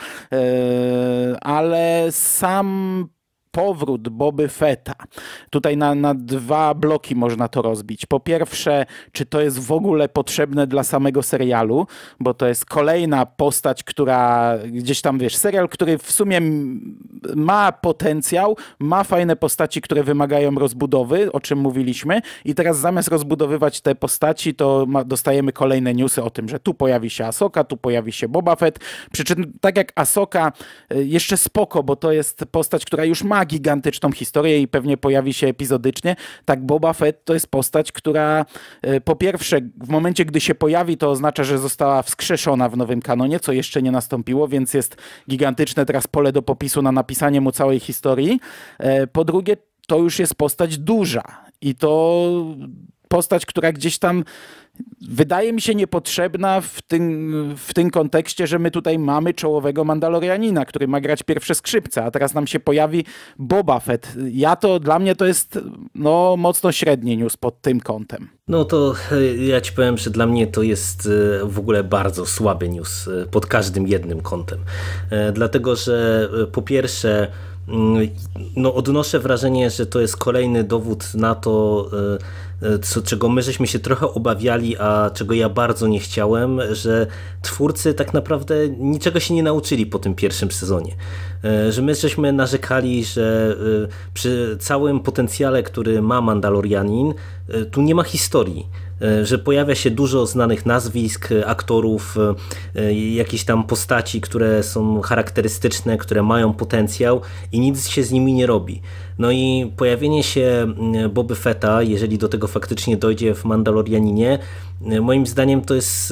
ale sam powrót Boby Fetta. Tutaj na, na dwa bloki można to rozbić. Po pierwsze, czy to jest w ogóle potrzebne dla samego serialu, bo to jest kolejna postać, która gdzieś tam, wiesz, serial, który w sumie ma potencjał, ma fajne postaci, które wymagają rozbudowy, o czym mówiliśmy i teraz zamiast rozbudowywać te postaci, to ma, dostajemy kolejne newsy o tym, że tu pojawi się Ahsoka, tu pojawi się Boba Fett, przy czym tak jak Ahsoka jeszcze spoko, bo to jest postać, która już ma gigantyczną historię i pewnie pojawi się epizodycznie. Tak Boba Fett to jest postać, która po pierwsze w momencie, gdy się pojawi, to oznacza, że została wskrzeszona w nowym kanonie, co jeszcze nie nastąpiło, więc jest gigantyczne teraz pole do popisu na napisanie mu całej historii. Po drugie, to już jest postać duża i to postać, która gdzieś tam wydaje mi się niepotrzebna w tym, w tym kontekście, że my tutaj mamy czołowego Mandalorianina, który ma grać pierwsze skrzypce, a teraz nam się pojawi Boba Fett. Ja to, dla mnie to jest no, mocno średni news pod tym kątem. No to ja ci powiem, że dla mnie to jest w ogóle bardzo słaby news pod każdym jednym kątem. Dlatego, że po pierwsze no odnoszę wrażenie, że to jest kolejny dowód na to, co, czego my żeśmy się trochę obawiali, a czego ja bardzo nie chciałem, że twórcy tak naprawdę niczego się nie nauczyli po tym pierwszym sezonie. Że my żeśmy narzekali, że przy całym potencjale, który ma Mandalorianin, tu nie ma historii. Że pojawia się dużo znanych nazwisk, aktorów, jakieś tam postaci, które są charakterystyczne, które mają potencjał i nic się z nimi nie robi. No i pojawienie się Boby Fetta, jeżeli do tego faktycznie dojdzie w Mandalorianinie, moim zdaniem to jest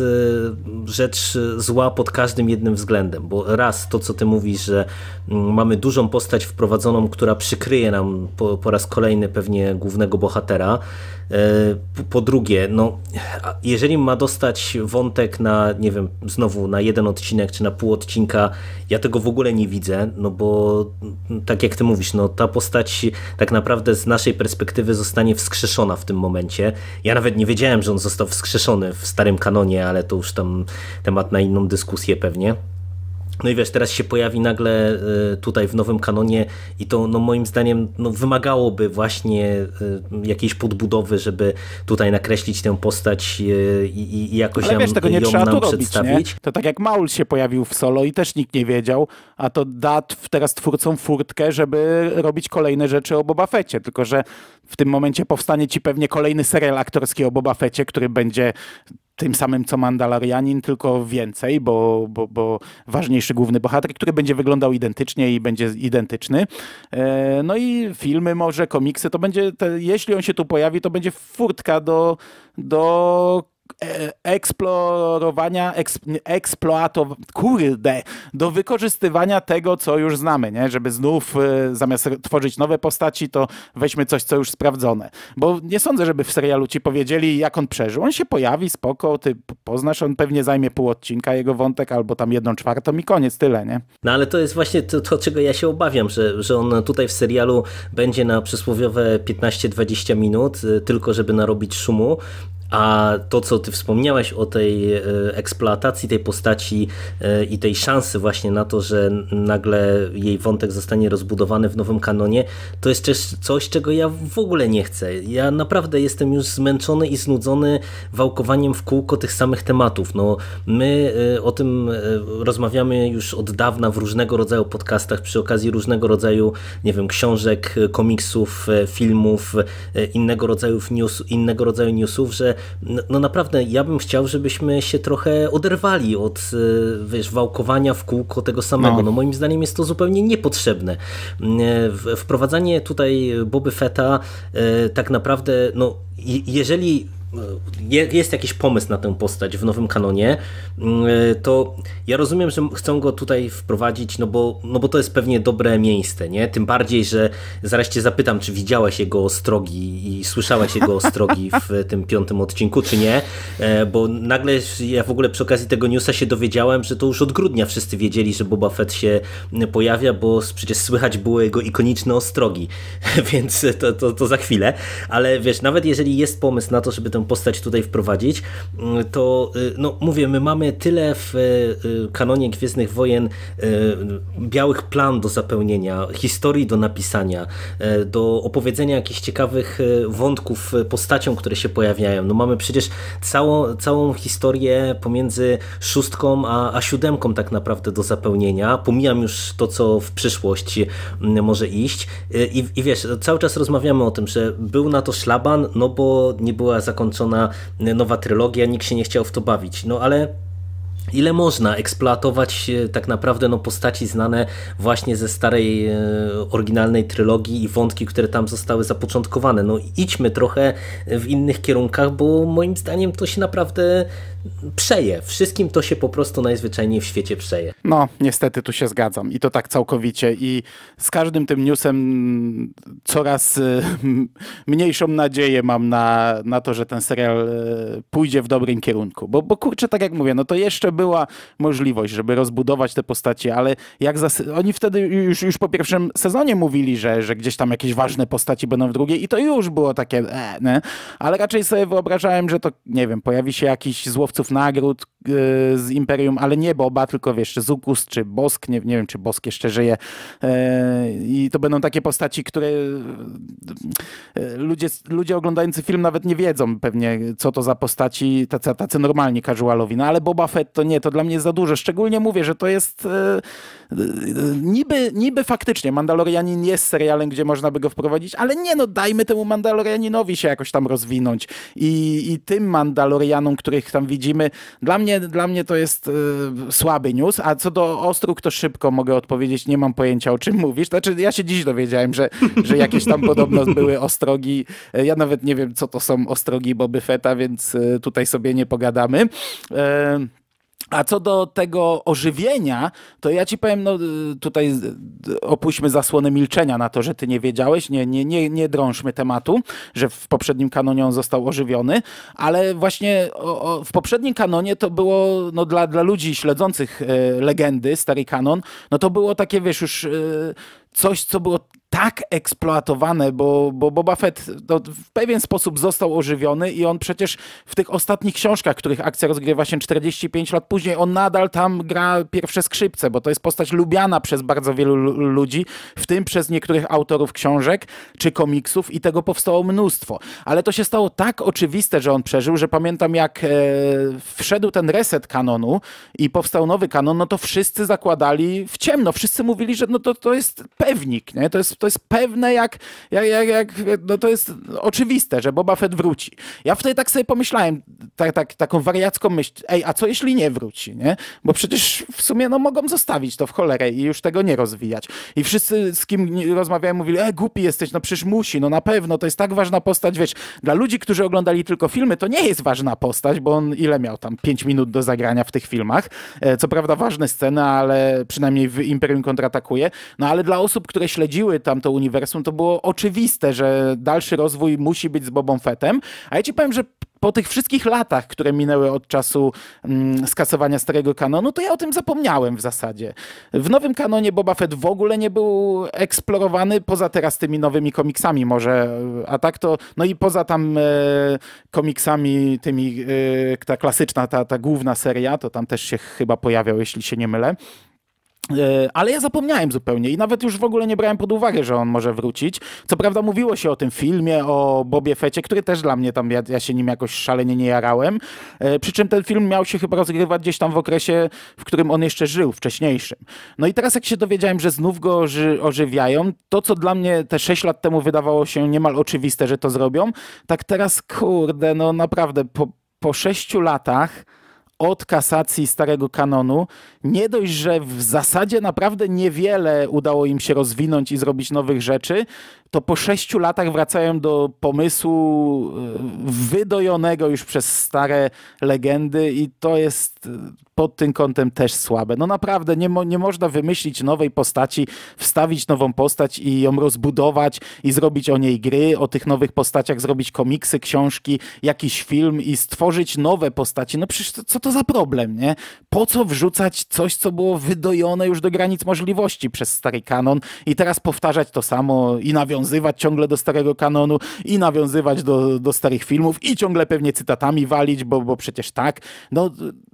rzecz zła pod każdym jednym względem, bo raz to, co ty mówisz, że mamy dużą postać wprowadzoną, która przykryje nam po, po raz kolejny pewnie głównego bohatera. Po drugie, no, jeżeli ma dostać wątek na, nie wiem, znowu na jeden odcinek czy na pół odcinka, ja tego w ogóle nie widzę, no bo tak jak ty mówisz, no ta postać tak naprawdę z naszej perspektywy zostanie wskrzeszona w tym momencie. Ja nawet nie wiedziałem, że on został wskrzeszony w starym kanonie, ale to już tam temat na inną dyskusję pewnie. No i wiesz, teraz się pojawi nagle tutaj w nowym kanonie i to no moim zdaniem no wymagałoby właśnie jakiejś podbudowy, żeby tutaj nakreślić tę postać i, i jakoś Ale wiesz, tego nie ją trzeba nam tu robić, przedstawić. nie? To tak jak Maul się pojawił w Solo i też nikt nie wiedział, a to da teraz twórcom furtkę, żeby robić kolejne rzeczy o Boba Fetcie, tylko że w tym momencie powstanie ci pewnie kolejny serial aktorski o Boba Fetcie, który będzie tym samym co Mandalorianin, tylko więcej, bo, bo, bo ważniejszy główny bohater, który będzie wyglądał identycznie i będzie identyczny. E, no i filmy może, komiksy, to będzie, te, jeśli on się tu pojawi, to będzie furtka do, do eksplorowania, eks, eksploatowania, kurde, do wykorzystywania tego, co już znamy, nie? Żeby znów y, zamiast tworzyć nowe postaci, to weźmy coś, co już sprawdzone. Bo nie sądzę, żeby w serialu ci powiedzieli, jak on przeżył. On się pojawi, spoko, ty poznasz, on pewnie zajmie pół odcinka, jego wątek, albo tam jedną czwartą i koniec, tyle, nie? No ale to jest właśnie to, to czego ja się obawiam, że, że on tutaj w serialu będzie na przysłowiowe piętnaście dwadzieścia minut, y, tylko żeby narobić szumu. A to, co ty wspomniałeś o tej eksploatacji tej postaci i tej szansy właśnie na to, że nagle jej wątek zostanie rozbudowany w nowym kanonie, to jest też coś, czego ja w ogóle nie chcę. Ja naprawdę jestem już zmęczony i znudzony wałkowaniem w kółko tych samych tematów. No, my o tym rozmawiamy już od dawna w różnego rodzaju podcastach, przy okazji różnego rodzaju, nie wiem, książek, komiksów, filmów, innego rodzaju, news, innego rodzaju newsów, że no, no naprawdę ja bym chciał, żebyśmy się trochę oderwali od wiesz, wałkowania w kółko tego samego. No. no moim zdaniem jest to zupełnie niepotrzebne. Wprowadzanie tutaj Boby Fetta tak naprawdę, no jeżeli jest jakiś pomysł na tę postać w nowym kanonie, to ja rozumiem, że chcą go tutaj wprowadzić, no bo, no bo to jest pewnie dobre miejsce, nie? Tym bardziej, że zaraz cię zapytam, czy widziałeś jego ostrogi i słyszałeś jego ostrogi w tym piątym odcinku, czy nie, bo nagle ja w ogóle przy okazji tego newsa się dowiedziałem, że to już od grudnia wszyscy wiedzieli, że Boba Fett się pojawia, bo przecież słychać były jego ikoniczne ostrogi, więc to, to, to za chwilę, ale wiesz, nawet jeżeli jest pomysł na to, żeby tę postać tutaj wprowadzić, to no mówię, my mamy tyle w kanonie Gwiezdnych Wojen białych plan do zapełnienia, historii do napisania, do opowiedzenia jakichś ciekawych wątków postaciom, które się pojawiają. No mamy przecież całą, całą historię pomiędzy szóstką a, a siódemką tak naprawdę do zapełnienia. Pomijam już to, co w przyszłość może iść. I, i wiesz, cały czas rozmawiamy o tym, że był na to szlaban, no bo nie była zakończona nowa trylogia, nikt się nie chciał w to bawić. No ale ile można eksploatować tak naprawdę no, postaci znane właśnie ze starej, e, oryginalnej trylogii i wątki, które tam zostały zapoczątkowane. No idźmy trochę w innych kierunkach, bo moim zdaniem to się naprawdę przeje. Wszystkim to się po prostu najzwyczajniej w świecie przeje. No, niestety tu się zgadzam i to tak całkowicie i z każdym tym newsem coraz mniejszą nadzieję mam na, na to, że ten serial pójdzie w dobrym kierunku, bo, bo kurczę, tak jak mówię, no to jeszcze była możliwość, żeby rozbudować te postaci, ale jak zas- oni wtedy już, już po pierwszym sezonie mówili, że, że gdzieś tam jakieś ważne postaci będą w drugiej i to już było takie e, nie? Ale raczej sobie wyobrażałem, że to, nie wiem, pojawi się jakiś złowców nagród yy, z Imperium, ale nie Boba, tylko wiesz, Zukus czy Bosk, nie, nie wiem, czy Bosk jeszcze żyje yy, i to będą takie postaci, które yy, ludzie, ludzie oglądający film nawet nie wiedzą pewnie, co to za postaci, tacy, tacy normalni casualowi, no ale Boba Fett to nie, to dla mnie jest za dużo, szczególnie mówię, że to jest yy, yy, niby, niby faktycznie Mandalorianin jest serialem, gdzie można by go wprowadzić, ale nie, no dajmy temu Mandalorianinowi się jakoś tam rozwinąć i, i tym Mandalorianom, których tam widzimy, dla mnie mnie, dla mnie to jest y, słaby news, a co do ostróg, to szybko mogę odpowiedzieć, nie mam pojęcia, o czym mówisz. Znaczy, ja się dziś dowiedziałem, że, że jakieś tam podobno były ostrogi. Ja nawet nie wiem, co to są ostrogi Boby Fetta, więc y, tutaj sobie nie pogadamy. Y, A co do tego ożywienia, to ja ci powiem, no tutaj opuśćmy zasłonę milczenia na to, że ty nie wiedziałeś, nie, nie, nie, nie drążmy tematu, że w poprzednim kanonie on został ożywiony, ale właśnie o, o, w poprzednim kanonie to było, no dla, dla ludzi śledzących e, legendy, stary kanon, no to było takie, wiesz, już e, coś, co było tak eksploatowane, bo, bo Boba Fett no, w pewien sposób został ożywiony i on przecież w tych ostatnich książkach, których akcja rozgrywa się czterdzieści pięć lat później, on nadal tam gra pierwsze skrzypce, bo to jest postać lubiana przez bardzo wielu ludzi, w tym przez niektórych autorów książek czy komiksów i tego powstało mnóstwo. Ale to się stało tak oczywiste, że on przeżył, że pamiętam jak e, wszedł ten reset kanonu i powstał nowy kanon, no to wszyscy zakładali w ciemno. Wszyscy mówili, że no to, to jest pewnik, nie? To jest To jest pewne jak, jak, jak, jak, no to jest oczywiste, że Boba Fett wróci. Ja wtedy tak sobie pomyślałem, tak, tak, taką wariacką myśl, ej, a co jeśli nie wróci, nie? Bo przecież w sumie no, mogą zostawić to w cholerę i już tego nie rozwijać. I wszyscy, z kim rozmawiałem, mówili, e, głupi jesteś, no przecież musi, no na pewno, to jest tak ważna postać, wiesz, dla ludzi, którzy oglądali tylko filmy, to nie jest ważna postać, bo on ile miał tam, pięć minut do zagrania w tych filmach. Co prawda ważne sceny, ale przynajmniej w Imperium kontratakuje, no ale dla osób, które śledziły tam to uniwersum, to było oczywiste, że dalszy rozwój musi być z Bobą Fettem. A ja ci powiem, że po tych wszystkich latach, które minęły od czasu mm, skasowania starego kanonu, to ja o tym zapomniałem w zasadzie. W nowym kanonie Boba Fett w ogóle nie był eksplorowany, poza teraz tymi nowymi komiksami może, a tak to, no i poza tam e, komiksami tymi, e, ta klasyczna, ta, ta główna seria, to tam też się chyba pojawiał, jeśli się nie mylę. Ale ja zapomniałem zupełnie i nawet już w ogóle nie brałem pod uwagę, że on może wrócić. Co prawda mówiło się o tym filmie, o Bobie Fecie, który też dla mnie tam, ja, ja się nim jakoś szalenie nie jarałem. Przy czym ten film miał się chyba rozgrywać gdzieś tam w okresie, w którym on jeszcze żył, wcześniejszym. No i teraz jak się dowiedziałem, że znów go oży, ożywiają, to co dla mnie te sześć lat temu wydawało się niemal oczywiste, że to zrobią, tak teraz kurde, no naprawdę po, po sześciu latach od kasacji starego kanonu, nie dość, że w zasadzie naprawdę niewiele udało im się rozwinąć i zrobić nowych rzeczy, to po sześciu latach wracają do pomysłu wydojonego już przez stare legendy i to jest pod tym kątem też słabe. No naprawdę nie, mo- nie można wymyślić nowej postaci, wstawić nową postać i ją rozbudować i zrobić o niej gry, o tych nowych postaciach zrobić komiksy, książki, jakiś film i stworzyć nowe postaci. No przecież to, co to za problem, nie? Po co wrzucać coś, co było wydojone już do granic możliwości przez stary kanon i teraz powtarzać to samo i nawiązywać ciągle do starego kanonu i nawiązywać do, do starych filmów i ciągle pewnie cytatami walić, bo, bo przecież tak. No,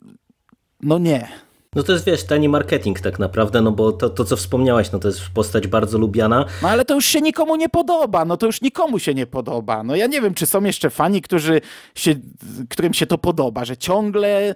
no nie. No to jest, wiesz, tani marketing tak naprawdę, no bo to, to co wspomniałaś, no to jest postać bardzo lubiana. No ale to już się nikomu nie podoba, no to już nikomu się nie podoba. No ja nie wiem, czy są jeszcze fani, którzy się, którym się to podoba, że ciągle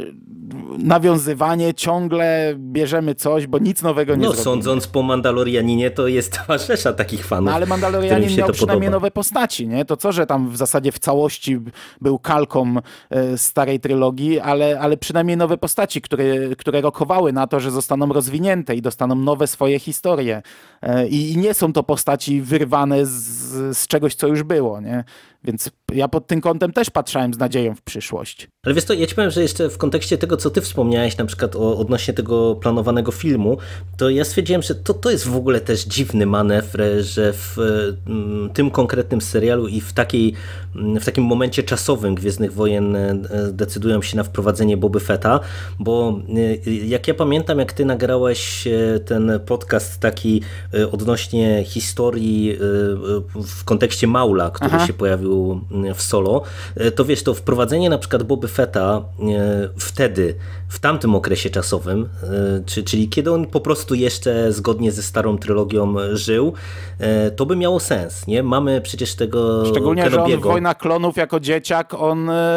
nawiązywanie, ciągle bierzemy coś, bo nic nowego nie No zrobimy. sądząc po Mandalorianinie, to jest cała rzesza takich fanów. No ale Mandalorianin miał przynajmniej podoba. nowe postaci, nie? To co, że tam w zasadzie w całości był kalką e, starej trylogii, ale, ale przynajmniej nowe postaci, które które rokowały na to, że zostaną rozwinięte i dostaną nowe swoje historie. I nie są to postaci wyrwane z, z czegoś, co już było, nie? Więc ja pod tym kątem też patrzałem z nadzieją w przyszłość. Ale wiesz co, ja ci powiem, że jeszcze w kontekście tego, co ty wspomniałeś, na przykład o, odnośnie tego planowanego filmu, to ja stwierdziłem, że to, to jest w ogóle też dziwny manewr, że w m, tym konkretnym serialu i w, takiej, w takim momencie czasowym Gwiezdnych Wojen decydują się na wprowadzenie Boby Fetta, bo jak ja pamiętam, jak ty nagrałeś ten podcast taki odnośnie historii w kontekście Maula, który Aha. się pojawił w Solo, to wiesz, to wprowadzenie na przykład Boby Fetta wtedy, w tamtym okresie czasowym, czyli kiedy on po prostu jeszcze zgodnie ze starą trylogią żył, to by miało sens, nie? Mamy przecież tego Szczególnie, Kenobiego. że on w Wojnach Klonów jako dzieciak, on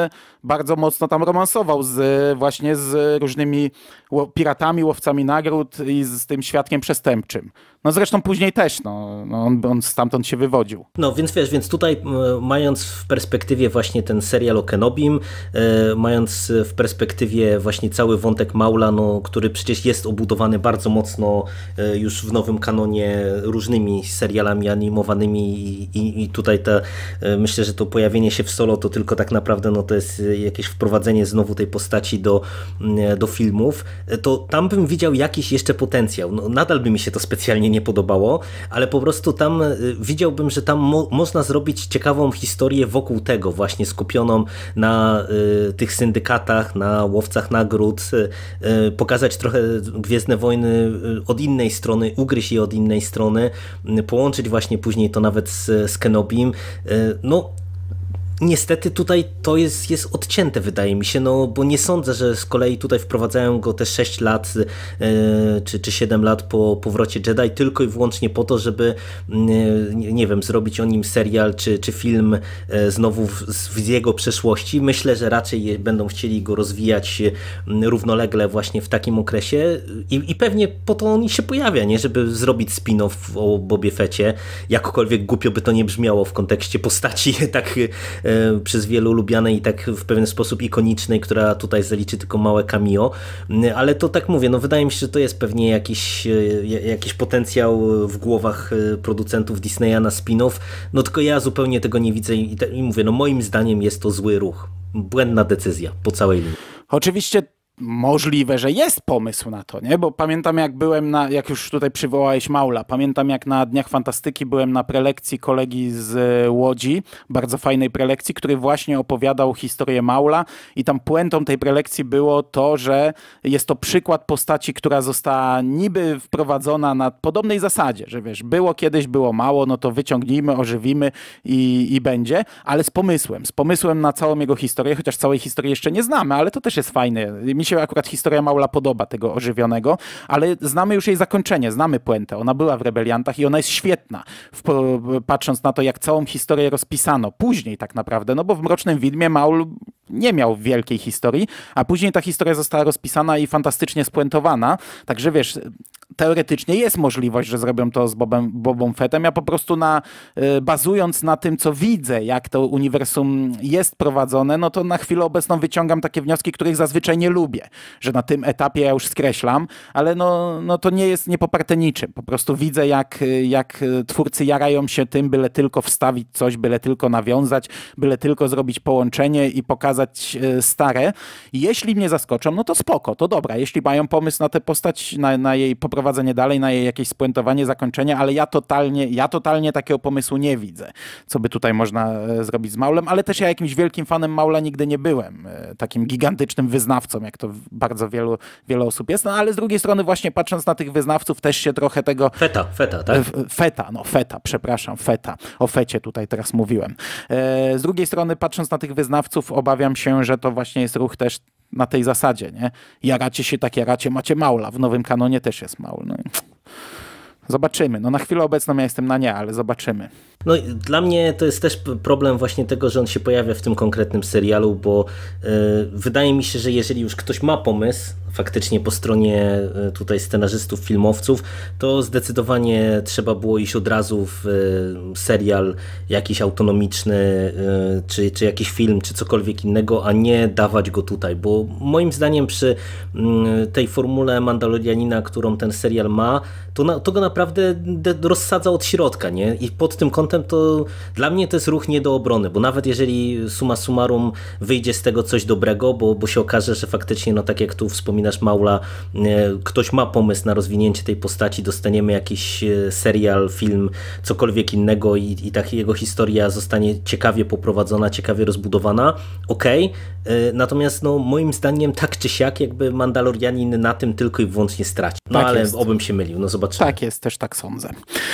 bardzo mocno tam romansował z, właśnie z różnymi piratami, łowcami nagród i z tym świadkiem przestępczym. No zresztą później też, no, no on, on stamtąd się wywodził. No więc wiesz, więc tutaj mając w perspektywie właśnie ten serial o Kenobim, e, mając w perspektywie właśnie cały wątek Maula, no, który przecież jest obudowany bardzo mocno e, już w nowym kanonie różnymi serialami animowanymi i, i, i tutaj ta, e, myślę, że to pojawienie się w Solo to tylko tak naprawdę no, to jest jakieś wprowadzenie znowu tej postaci do, do filmów, to tam bym widział jakiś jeszcze potencjał. No, nadal by mi się to specjalnie nie podobało, ale po prostu tam widziałbym, że tam mo można zrobić ciekawą historię wokół tego, właśnie skupioną na y, tych syndykatach, na łowcach nagród, y, pokazać trochę Gwiezdne Wojny y, od innej strony, ugryźć je od innej strony, y, połączyć właśnie później to nawet z, z Kenobim. Y, no Niestety tutaj to jest, jest odcięte, wydaje mi się, no bo nie sądzę, że z kolei tutaj wprowadzają go te sześć lat yy, czy, czy siedem lat po powrocie Jedi tylko i wyłącznie po to, żeby yy, nie wiem, zrobić o nim serial czy, czy film yy, znowu w, z jego przeszłości. Myślę, że raczej będą chcieli go rozwijać yy, równolegle właśnie w takim okresie i, i pewnie po to on się pojawia, nie, żeby zrobić spin-off o Bobie Fecie, jakkolwiek głupio by to nie brzmiało w kontekście postaci tak yy, przez wielu lubianej i tak w pewien sposób ikonicznej, która tutaj zaliczy tylko małe cameo, ale to tak mówię, no wydaje mi się, że to jest pewnie jakiś, jakiś potencjał w głowach producentów Disneya na spin-off, no tylko ja zupełnie tego nie widzę i, i mówię, no moim zdaniem jest to zły ruch, błędna decyzja po całej linii. Oczywiście możliwe, że jest pomysł na to, nie? Bo pamiętam jak byłem na, jak już tutaj przywołałeś Maula, pamiętam jak na Dniach Fantastyki byłem na prelekcji kolegi z Łodzi, bardzo fajnej prelekcji, który właśnie opowiadał historię Maula i tam puentą tej prelekcji było to, że jest to przykład postaci, która została niby wprowadzona na podobnej zasadzie, że wiesz, było kiedyś, było mało, no to wyciągnijmy, ożywimy i, i będzie, ale z pomysłem, z pomysłem na całą jego historię, chociaż całej historii jeszcze nie znamy, ale to też jest fajne. Mi się akurat historia Maula podoba, tego ożywionego, ale znamy już jej zakończenie, znamy puentę. Ona była w Rebeliantach i ona jest świetna, w, patrząc na to, jak całą historię rozpisano. Później tak naprawdę, no bo w Mrocznym Widmie Maul nie miał wielkiej historii, a później ta historia została rozpisana i fantastycznie spuentowana. Także wiesz, teoretycznie jest możliwość, że zrobią to z Bobem, Bobą Fettem. Ja po prostu na, bazując na tym, co widzę, jak to uniwersum jest prowadzone, no to na chwilę obecną wyciągam takie wnioski, których zazwyczaj nie lubię. Że na tym etapie ja już skreślam, ale no, no to nie jest niepoparte niczym. Po prostu widzę, jak, jak twórcy jarają się tym, byle tylko wstawić coś, byle tylko nawiązać, byle tylko zrobić połączenie i pokazać stare. Jeśli mnie zaskoczą, no to spoko, to dobra. Jeśli mają pomysł na tę postać, na, na jej poprowadzenie dalej, na jej jakieś spuentowanie, zakończenie, ale ja totalnie, ja totalnie takiego pomysłu nie widzę, co by tutaj można zrobić z Maulem, ale też ja jakimś wielkim fanem Maula nigdy nie byłem. Takim gigantycznym wyznawcą, jak to bardzo wielu, wiele osób jest, no ale z drugiej strony właśnie patrząc na tych wyznawców też się trochę tego... Feta, feta, tak? Feta, no feta, przepraszam, feta. O fecie tutaj teraz mówiłem. Z drugiej strony patrząc na tych wyznawców obawiam się, że to właśnie jest ruch też na tej zasadzie, nie? Jaracie się tak, jaracie, macie Maula. W nowym kanonie też jest Maul. No i... Zobaczymy. No na chwilę obecną ja jestem na nie, ale zobaczymy. No dla mnie to jest też problem właśnie tego, że on się pojawia w tym konkretnym serialu, bo yy, wydaje mi się, że jeżeli już ktoś ma pomysł faktycznie po stronie yy, tutaj scenarzystów, filmowców, to zdecydowanie trzeba było iść od razu w yy, serial jakiś autonomiczny, yy, czy, czy jakiś film, czy cokolwiek innego, a nie dawać go tutaj, bo moim zdaniem przy yy, tej formule Mandalorianina, którą ten serial ma, to, na, to go naprawdę rozsadza od środka, nie? I pod tym kątem to dla mnie to jest ruch nie do obrony, bo nawet jeżeli summa summarum wyjdzie z tego coś dobrego, bo, bo się okaże, że faktycznie, no tak jak tu wspominasz Maula, ktoś ma pomysł na rozwinięcie tej postaci, dostaniemy jakiś serial, film, cokolwiek innego i, i tak jego historia zostanie ciekawie poprowadzona, ciekawie rozbudowana, okej, okay. Natomiast no moim zdaniem tak czy siak jakby Mandalorianin na tym tylko i wyłącznie straci. No tak ale jest. Obym się mylił, no zobaczymy. Tak jest, też tak sądzę.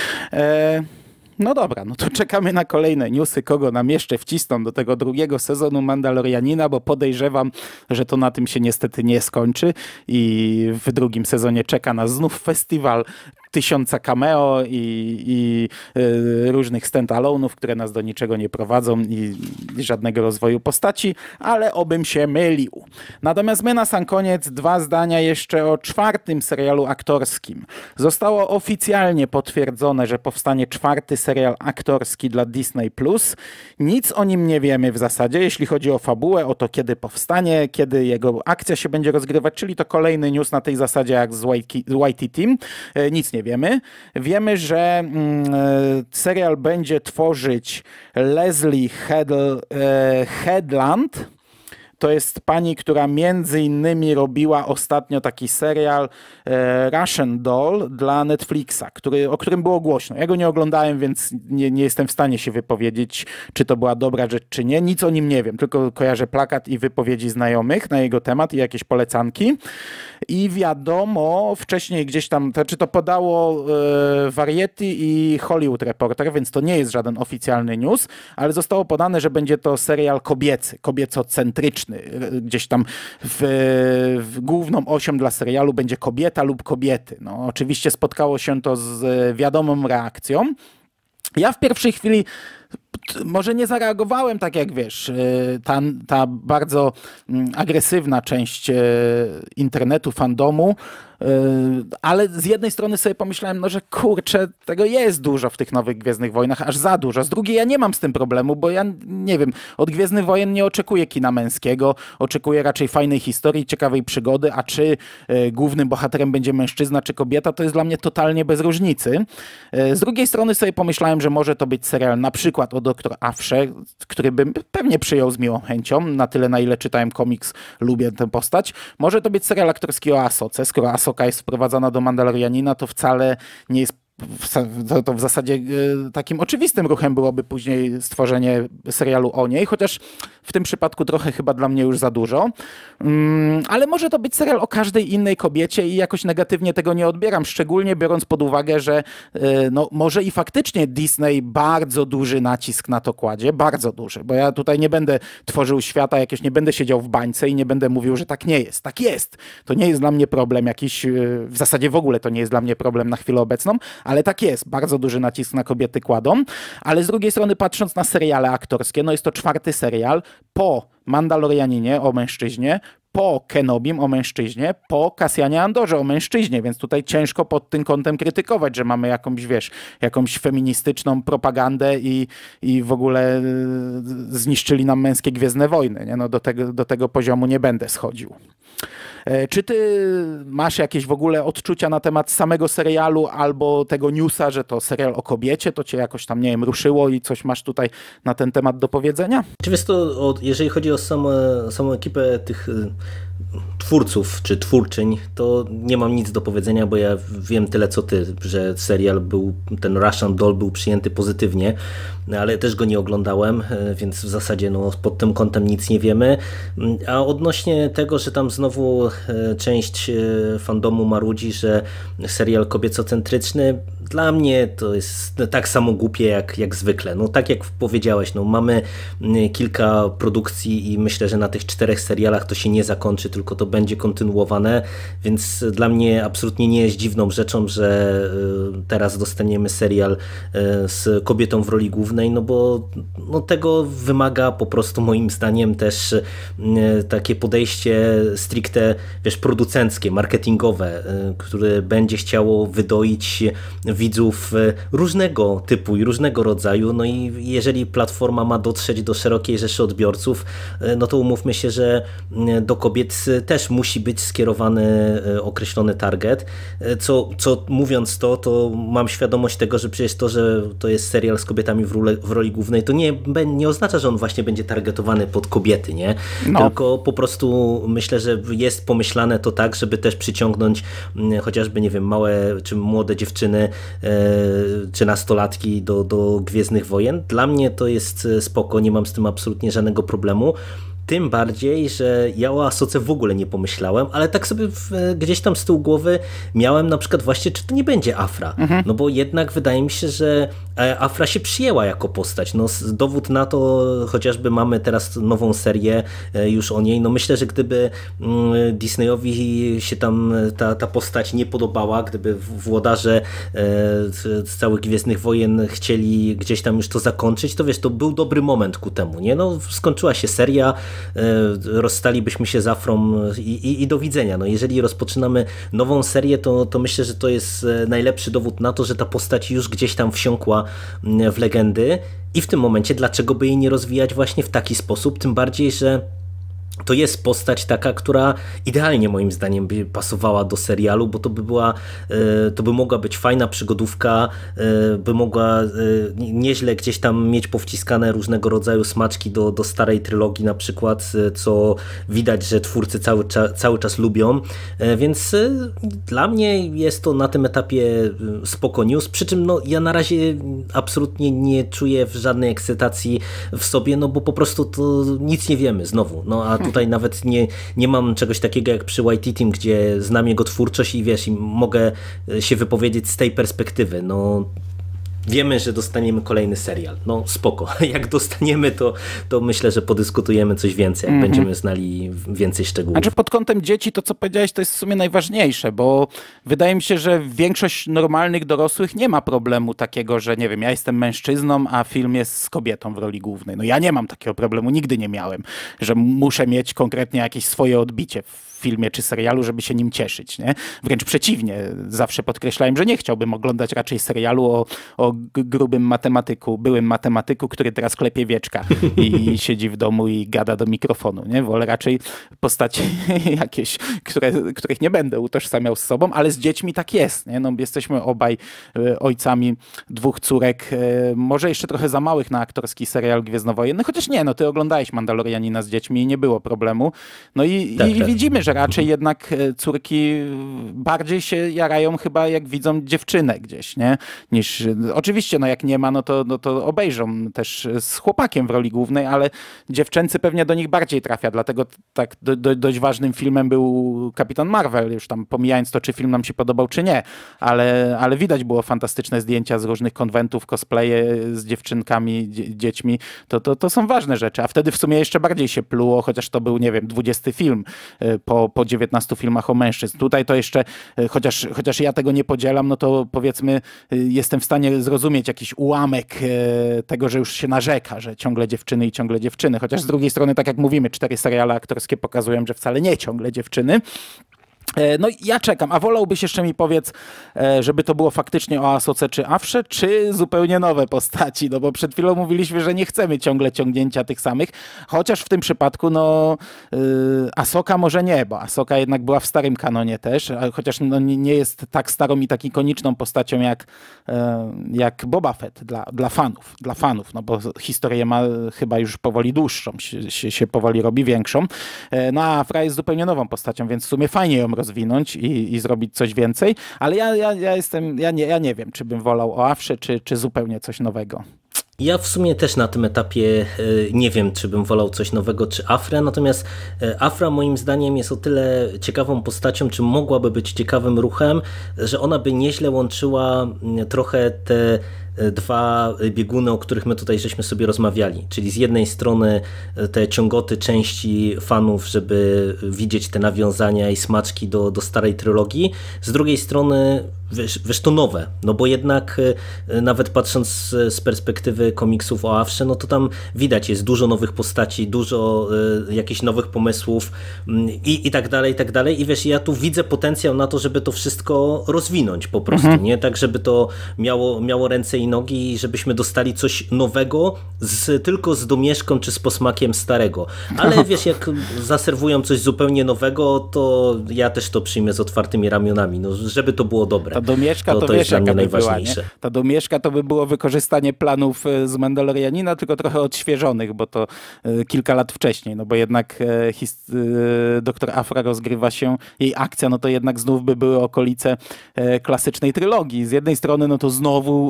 E No dobra, no to czekamy na kolejne newsy, kogo nam jeszcze wcisną do tego drugiego sezonu Mandalorianina, bo podejrzewam, że to na tym się niestety nie skończy i w drugim sezonie czeka nas znów festiwal tysiąca cameo i, i y, różnych stand-alone'ów, które nas do niczego nie prowadzą i, i żadnego rozwoju postaci, ale obym się mylił. Natomiast my na sam koniec dwa zdania jeszcze o czwartym serialu aktorskim. Zostało oficjalnie potwierdzone, że powstanie czwarty serial aktorski dla Disney plus. Nic o nim nie wiemy w zasadzie, jeśli chodzi o fabułę, o to kiedy powstanie, kiedy jego akcja się będzie rozgrywać, czyli to kolejny news na tej zasadzie jak z Y T Team. Nic nie wiemy. Wiemy, że mm, serial będzie tworzyć Leslie Headl, e, Headland. To jest pani, która między innymi robiła ostatnio taki serial e, Russian Doll dla Netflixa, który, o którym było głośno. Ja go nie oglądałem, więc nie, nie jestem w stanie się wypowiedzieć, czy to była dobra rzecz, czy nie. Nic o nim nie wiem, tylko kojarzę plakat i wypowiedzi znajomych na jego temat i jakieś polecanki. I wiadomo, wcześniej gdzieś tam, to, czy to podało e, Variety i Hollywood Reporter, więc to nie jest żaden oficjalny news, ale zostało podane, że będzie to serial kobiecy, kobiecocentryczny. Gdzieś tam w, w główną osią dla serialu będzie kobieta lub kobiety. No, oczywiście spotkało się to z wiadomą reakcją. Ja w pierwszej chwili może nie zareagowałem tak jak wiesz, ta, ta bardzo agresywna część internetu, fandomu, ale z jednej strony sobie pomyślałem, no że kurczę, tego jest dużo w tych nowych Gwiezdnych Wojnach, aż za dużo. Z drugiej ja nie mam z tym problemu, bo ja nie wiem, od Gwiezdnych Wojen nie oczekuję kina męskiego, oczekuję raczej fajnej historii, ciekawej przygody, a czy głównym bohaterem będzie mężczyzna czy kobieta, to jest dla mnie totalnie bez różnicy. Z drugiej strony sobie pomyślałem, że może to być serial na przykład o doktor Afrze, który bym pewnie przyjął z miłą chęcią, na tyle na ile czytałem komiks, lubię tę postać. Może to być serial aktorski o Asoce, skoro Asoka jest wprowadzana do Mandalorianina, to wcale nie jest to, to w zasadzie takim oczywistym ruchem byłoby później stworzenie serialu o niej, chociaż w tym przypadku trochę chyba dla mnie już za dużo. Um, ale może to być serial o każdej innej kobiecie i jakoś negatywnie tego nie odbieram, szczególnie biorąc pod uwagę, że y, no, może i faktycznie Disney bardzo duży nacisk na to kładzie, bardzo duży, bo ja tutaj nie będę tworzył świata, jakieś nie będę siedział w bańce i nie będę mówił, że tak nie jest. Tak jest. To nie jest dla mnie problem jakiś, y, w zasadzie w ogóle to nie jest dla mnie problem na chwilę obecną, ale tak jest, bardzo duży nacisk na kobiety kładą, ale z drugiej strony patrząc na seriale aktorskie, no jest to czwarty serial po Mandalorianinie o mężczyźnie, po Kenobim o mężczyźnie, po Cassianie Andorze o mężczyźnie, więc tutaj ciężko pod tym kątem krytykować, że mamy jakąś, wiesz, jakąś feministyczną propagandę i, i w ogóle zniszczyli nam męskie Gwiezdne Wojny. Nie? No do tego, do tego poziomu nie będę schodził. Czy ty masz jakieś w ogóle odczucia na temat samego serialu albo tego newsa, że to serial o kobiecie, to cię jakoś tam, nie wiem, ruszyło i coś masz tutaj na ten temat do powiedzenia? Czy wiesz to, jeżeli chodzi o samą, samą ekipę tych twórców czy twórczyń, to nie mam nic do powiedzenia, bo ja wiem tyle co ty, że serial był, ten Russian Doll był przyjęty pozytywnie, ale też go nie oglądałem, więc w zasadzie no, pod tym kątem nic nie wiemy. A odnośnie tego, że tam znowu część fandomu marudzi, że serial kobiecocentryczny, dla mnie to jest tak samo głupie jak, jak zwykle. No tak jak powiedziałeś, no, mamy kilka produkcji i myślę, że na tych czterech serialach to się nie zakończy, tylko to będzie kontynuowane, więc dla mnie absolutnie nie jest dziwną rzeczą, że teraz dostaniemy serial z kobietą w roli głównej, no bo no, tego wymaga po prostu moim zdaniem też takie podejście stricte, wiesz, producenckie, marketingowe, które będzie chciało wydoić widzów różnego typu i różnego rodzaju, no i jeżeli platforma ma dotrzeć do szerokiej rzeszy odbiorców, no to umówmy się, że do kobiet też musi być skierowany określony target, co, co mówiąc to, to mam świadomość tego, że przecież to, że to jest serial z kobietami w, role, w roli głównej, to nie, nie oznacza, że on właśnie będzie targetowany pod kobiety, nie? No. Tylko po prostu myślę, że jest pomyślane to tak, żeby też przyciągnąć chociażby, nie wiem, małe czy młode dziewczyny czy nastolatki do, do Gwiezdnych Wojen. Dla mnie to jest spoko, nie mam z tym absolutnie żadnego problemu. Tym bardziej, że ja o Asoce w ogóle nie pomyślałem, ale tak sobie w, gdzieś tam z tyłu głowy miałem na przykład właśnie, czy to nie będzie Afra. Mhm. No bo jednak wydaje mi się, że Afra się przyjęła jako postać. No dowód na to, chociażby mamy teraz nową serię już o niej. No myślę, że gdyby Disneyowi się tam ta, ta postać nie podobała, gdyby włodarze z całych Gwiezdnych Wojen chcieli gdzieś tam już to zakończyć, to wiesz, to był dobry moment ku temu, nie? No skończyła się seria, rozstalibyśmy się z Afrą i, i, i do widzenia. No jeżeli rozpoczynamy nową serię, to, to myślę, że to jest najlepszy dowód na to, że ta postać już gdzieś tam wsiąkła w legendy i w tym momencie dlaczego by jej nie rozwijać właśnie w taki sposób, tym bardziej, że to jest postać taka, która idealnie moim zdaniem by pasowała do serialu, bo to by była, to by mogła być fajna przygodówka, by mogła nieźle gdzieś tam mieć powciskane różnego rodzaju smaczki do, do starej trylogii na przykład, co widać, że twórcy cały, cały czas lubią, więc dla mnie jest to na tym etapie spoko news, przy czym no, ja na razie absolutnie nie czuję żadnej ekscytacji w sobie, no bo po prostu to nic nie wiemy znowu, no a tutaj nawet nie, nie mam czegoś takiego jak przy Waititim, gdzie znam jego twórczość i wiesz, i mogę się wypowiedzieć z tej perspektywy. No, wiemy, że dostaniemy kolejny serial. No spoko. Jak dostaniemy, to, to myślę, że podyskutujemy coś więcej, jak mm-hmm. będziemy znali więcej szczegółów. Znaczy pod kątem dzieci to, co powiedziałeś, to jest w sumie najważniejsze, bo wydaje mi się, że większość normalnych dorosłych nie ma problemu takiego, że nie wiem, ja jestem mężczyzną, a film jest z kobietą w roli głównej. No ja nie mam takiego problemu, nigdy nie miałem, że muszę mieć konkretnie jakieś swoje odbicie w filmie czy serialu, żeby się nim cieszyć. Nie? Wręcz przeciwnie, zawsze podkreślałem, że nie chciałbym oglądać raczej serialu o, o grubym matematyku, byłym matematyku, który teraz klepie wieczka i siedzi w domu i gada do mikrofonu. Nie? Wolę raczej postaci jakieś, które, których nie będę utożsamiał z sobą, ale z dziećmi tak jest. Nie? No, jesteśmy obaj ojcami dwóch córek, może jeszcze trochę za małych na aktorski serial Gwiezdnowojenny, chociaż nie, no ty oglądałeś Mandalorianina z dziećmi i nie było problemu. No i, tak, i tak. widzimy, że raczej jednak córki bardziej się jarają chyba jak widzą dziewczynę gdzieś, nie? Niż, oczywiście, no jak nie ma, no to, no to obejrzą też z chłopakiem w roli głównej, ale dziewczęcy pewnie do nich bardziej trafia, dlatego tak do, do, dość ważnym filmem był Kapitan Marvel, już tam pomijając to, czy film nam się podobał, czy nie, ale, ale widać było fantastyczne zdjęcia z różnych konwentów, cosplaye z dziewczynkami, dzie, dziećmi, to, to, to są ważne rzeczy, a wtedy w sumie jeszcze bardziej się pluło, chociaż to był, nie wiem, dwudziesty film po po dziewiętnastu filmach o mężczyzn. Tutaj to jeszcze, chociaż, chociaż ja tego nie podzielam, no to powiedzmy jestem w stanie zrozumieć jakiś ułamek tego, że już się narzeka, że ciągle dziewczyny i ciągle dziewczyny. Chociaż z drugiej strony, tak jak mówimy, cztery seriale aktorskie pokazują, że wcale nie ciągle dziewczyny. No ja czekam, a wolałbyś jeszcze mi powiedz, żeby to było faktycznie o Asoce czy Afrze, czy zupełnie nowe postaci, no bo przed chwilą mówiliśmy, że nie chcemy ciągle ciągnięcia tych samych, chociaż w tym przypadku no yy, Asoka może nie, bo Asoka jednak była w starym kanonie też, chociaż no, nie jest tak starą i tak ikoniczną postacią jak, yy, jak Boba Fett dla, dla fanów, dla fanów, no bo historię ma chyba już powoli dłuższą, się, się, się powoli robi większą, yy, no a Afra jest zupełnie nową postacią, więc w sumie fajnie ją rozwinąć i, i zrobić coś więcej, ale ja, ja, ja jestem, ja nie, ja nie wiem, czy bym wolał o Afrze, czy, czy zupełnie coś nowego. Ja w sumie też na tym etapie nie wiem, czy bym wolał coś nowego, czy Afrę, natomiast Afra moim zdaniem jest o tyle ciekawą postacią, czy mogłaby być ciekawym ruchem, że ona by nieźle łączyła trochę te dwa bieguny, o których my tutaj żeśmy sobie rozmawiali, czyli z jednej strony te ciągoty części fanów, żeby widzieć te nawiązania i smaczki do, do starej trylogii, z drugiej strony wiesz, wiesz to nowe, no bo jednak nawet patrząc z perspektywy komiksów o Afrze, no to tam widać, jest dużo nowych postaci, dużo y, jakichś nowych pomysłów i, i tak dalej, i tak dalej i wiesz, ja tu widzę potencjał na to, żeby to wszystko rozwinąć po prostu, mhm. nie? Tak, żeby to miało, miało ręce i nogi i żebyśmy dostali coś nowego z, tylko z domieszką czy z posmakiem starego, ale wiesz, jak zaserwują coś zupełnie nowego, to ja też to przyjmę z otwartymi ramionami, no żeby to było dobre. Ta domieszka to, to, to wiesz, jest dla mnie najważniejsze. Była, ta domieszka to by było wykorzystanie planów z Mandalorianina, tylko trochę odświeżonych, bo to y, kilka lat wcześniej, no bo jednak y, his, y, doktor Afra rozgrywa się, jej akcja, no to jednak znów by były okolice y, klasycznej trylogii. Z jednej strony, no to znowu okolice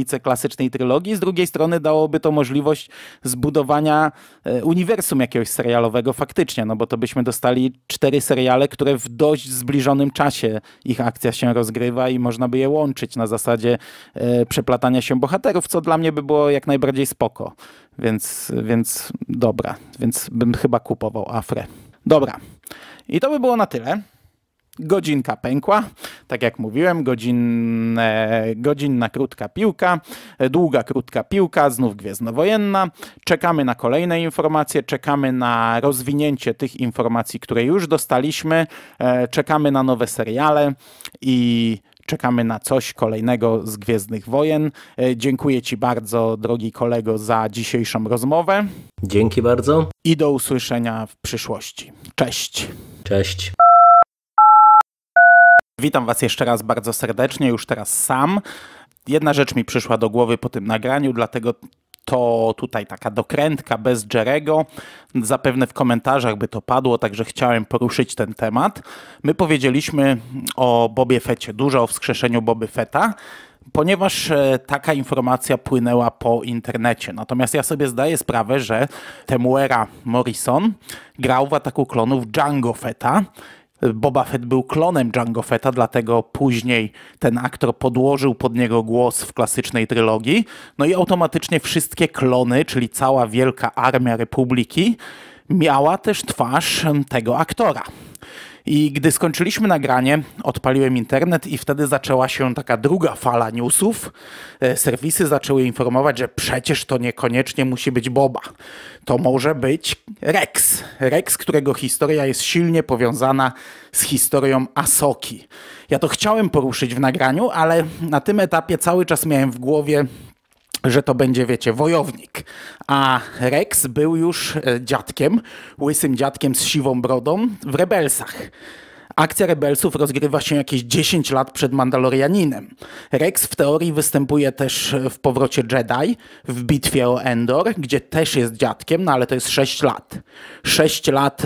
granice klasycznej trylogii, z drugiej strony dałoby to możliwość zbudowania uniwersum jakiegoś serialowego faktycznie, no bo to byśmy dostali cztery seriale, które w dość zbliżonym czasie ich akcja się rozgrywa i można by je łączyć na zasadzie e, przeplatania się bohaterów, co dla mnie by było jak najbardziej spoko. Więc, więc dobra, więc bym chyba kupował Afrę. Dobra, i to by było na tyle. Godzinka pękła, tak jak mówiłem, godzinne, godzinna krótka piłka, długa krótka piłka, znów gwiezdnowojenna. Czekamy na kolejne informacje, czekamy na rozwinięcie tych informacji, które już dostaliśmy, czekamy na nowe seriale i czekamy na coś kolejnego z Gwiezdnych Wojen. Dziękuję Ci bardzo, drogi kolego, za dzisiejszą rozmowę. Dzięki bardzo. I do usłyszenia w przyszłości. Cześć. Cześć. Witam Was jeszcze raz bardzo serdecznie, już teraz sam. Jedna rzecz mi przyszła do głowy po tym nagraniu, dlatego to tutaj taka dokrętka bez Jerego. Zapewne w komentarzach by to padło, także chciałem poruszyć ten temat. My powiedzieliśmy o Bobie Fetcie, dużo o wskrzeszeniu Boby Fetta, ponieważ taka informacja płynęła po internecie. Natomiast ja sobie zdaję sprawę, że Temuera Morrison grał w Ataku Klonów Django Fetta. Boba Fett był klonem Django Fetta, dlatego później ten aktor podłożył pod niego głos w klasycznej trylogii. No i automatycznie wszystkie klony, czyli cała wielka armia Republiki, miała też twarz tego aktora. I gdy skończyliśmy nagranie, odpaliłem internet i wtedy zaczęła się taka druga fala newsów. Serwisy zaczęły informować, że przecież to niekoniecznie musi być Boba. To może być Rex. Rex, którego historia jest silnie powiązana z historią Asoki. Ja to chciałem poruszyć w nagraniu, ale na tym etapie cały czas miałem w głowie, że to będzie, wiecie, wojownik. A Rex był już dziadkiem, łysym dziadkiem z siwą brodą w Rebelsach. Akcja Rebelsów rozgrywa się jakieś dziesięć lat przed Mandalorianinem. Rex w teorii występuje też w Powrocie Jedi, w bitwie o Endor, gdzie też jest dziadkiem, no ale to jest sześć lat. sześć lat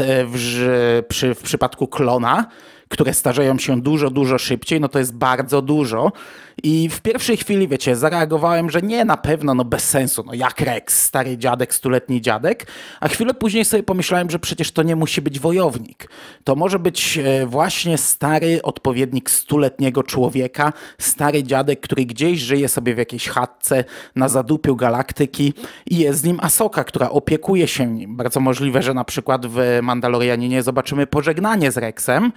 w, przy, w przypadku klona, które starzeją się dużo, dużo szybciej, no to jest bardzo dużo. I w pierwszej chwili, wiecie, zareagowałem, że nie, na pewno, no bez sensu, no jak Rex, stary dziadek, stuletni dziadek, a chwilę później sobie pomyślałem, że przecież to nie musi być wojownik. To może być właśnie stary odpowiednik stuletniego człowieka, stary dziadek, który gdzieś żyje sobie w jakiejś chatce na zadupiu galaktyki i jest z nim Asoka, która opiekuje się nim. Bardzo możliwe, że na przykład w Mandalorianinie zobaczymy pożegnanie z Rexem.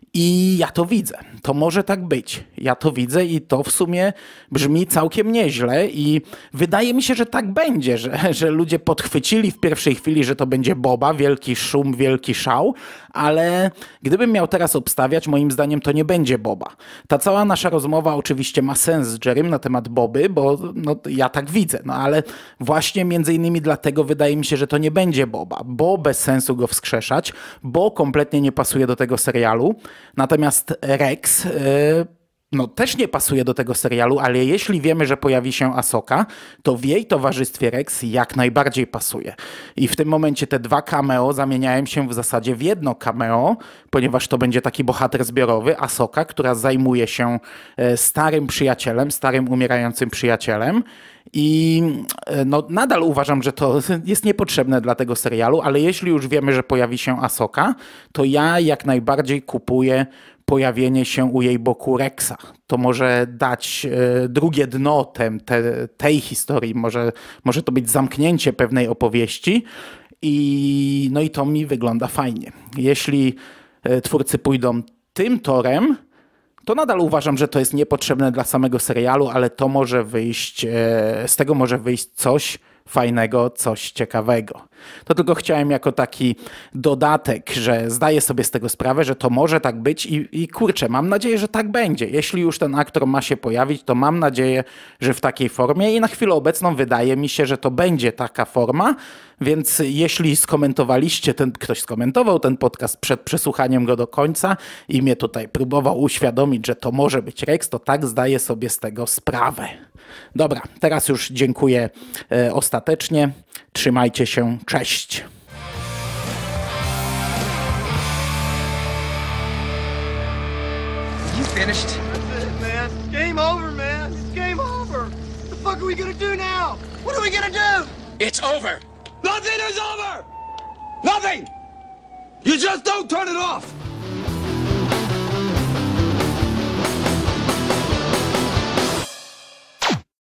I ja to widzę. To może tak być. Ja to widzę i to w sumie brzmi całkiem nieźle i wydaje mi się, że tak będzie, że, że ludzie podchwycili w pierwszej chwili, że to będzie Boba, wielki szum, wielki szał, ale gdybym miał teraz obstawiać, moim zdaniem to nie będzie Boba. Ta cała nasza rozmowa oczywiście ma sens z Jerrym na temat Boby, bo no, ja tak widzę, no ale właśnie między innymi dlatego wydaje mi się, że to nie będzie Boba, bo bez sensu go wskrzeszać, bo kompletnie nie pasuje do tego serialu. Natomiast Rex yy, no, też nie pasuje do tego serialu, ale jeśli wiemy, że pojawi się Asoka, to w jej towarzystwie Rex jak najbardziej pasuje. I w tym momencie te dwa cameo zamieniają się w zasadzie w jedno cameo, ponieważ to będzie taki bohater zbiorowy, Asoka, która zajmuje się starym przyjacielem, starym umierającym przyjacielem. I no, nadal uważam, że to jest niepotrzebne dla tego serialu, ale jeśli już wiemy, że pojawi się Asoka, to ja jak najbardziej kupuję pojawienie się u jej boku Rexa. To może dać e, drugie dno tem, te, tej historii, może, może to być zamknięcie pewnej opowieści i, no i to mi wygląda fajnie. Jeśli e, twórcy pójdą tym torem, to nadal uważam, że to jest niepotrzebne dla samego serialu, ale to może wyjść, z tego może wyjść coś fajnego, coś ciekawego. To tylko chciałem jako taki dodatek, że zdaję sobie z tego sprawę, że to może tak być i, i kurczę, mam nadzieję, że tak będzie. Jeśli już ten aktor ma się pojawić, to mam nadzieję, że w takiej formie i na chwilę obecną wydaje mi się, że to będzie taka forma, więc jeśli skomentowaliście, ten, ktoś skomentował ten podcast przed przesłuchaniem go do końca i mnie tutaj próbował uświadomić, że to może być Rex, to tak zdaję sobie z tego sprawę. Dobra, teraz już dziękuję e, ostatecznie. Trzymajcie się, cześć. You finished? That's it, man. It's game over, man. It's game over. What the fuck are we gonna do now? What are we gonna do? It's over. Nothing is over! Nothing! You just don't turn it off!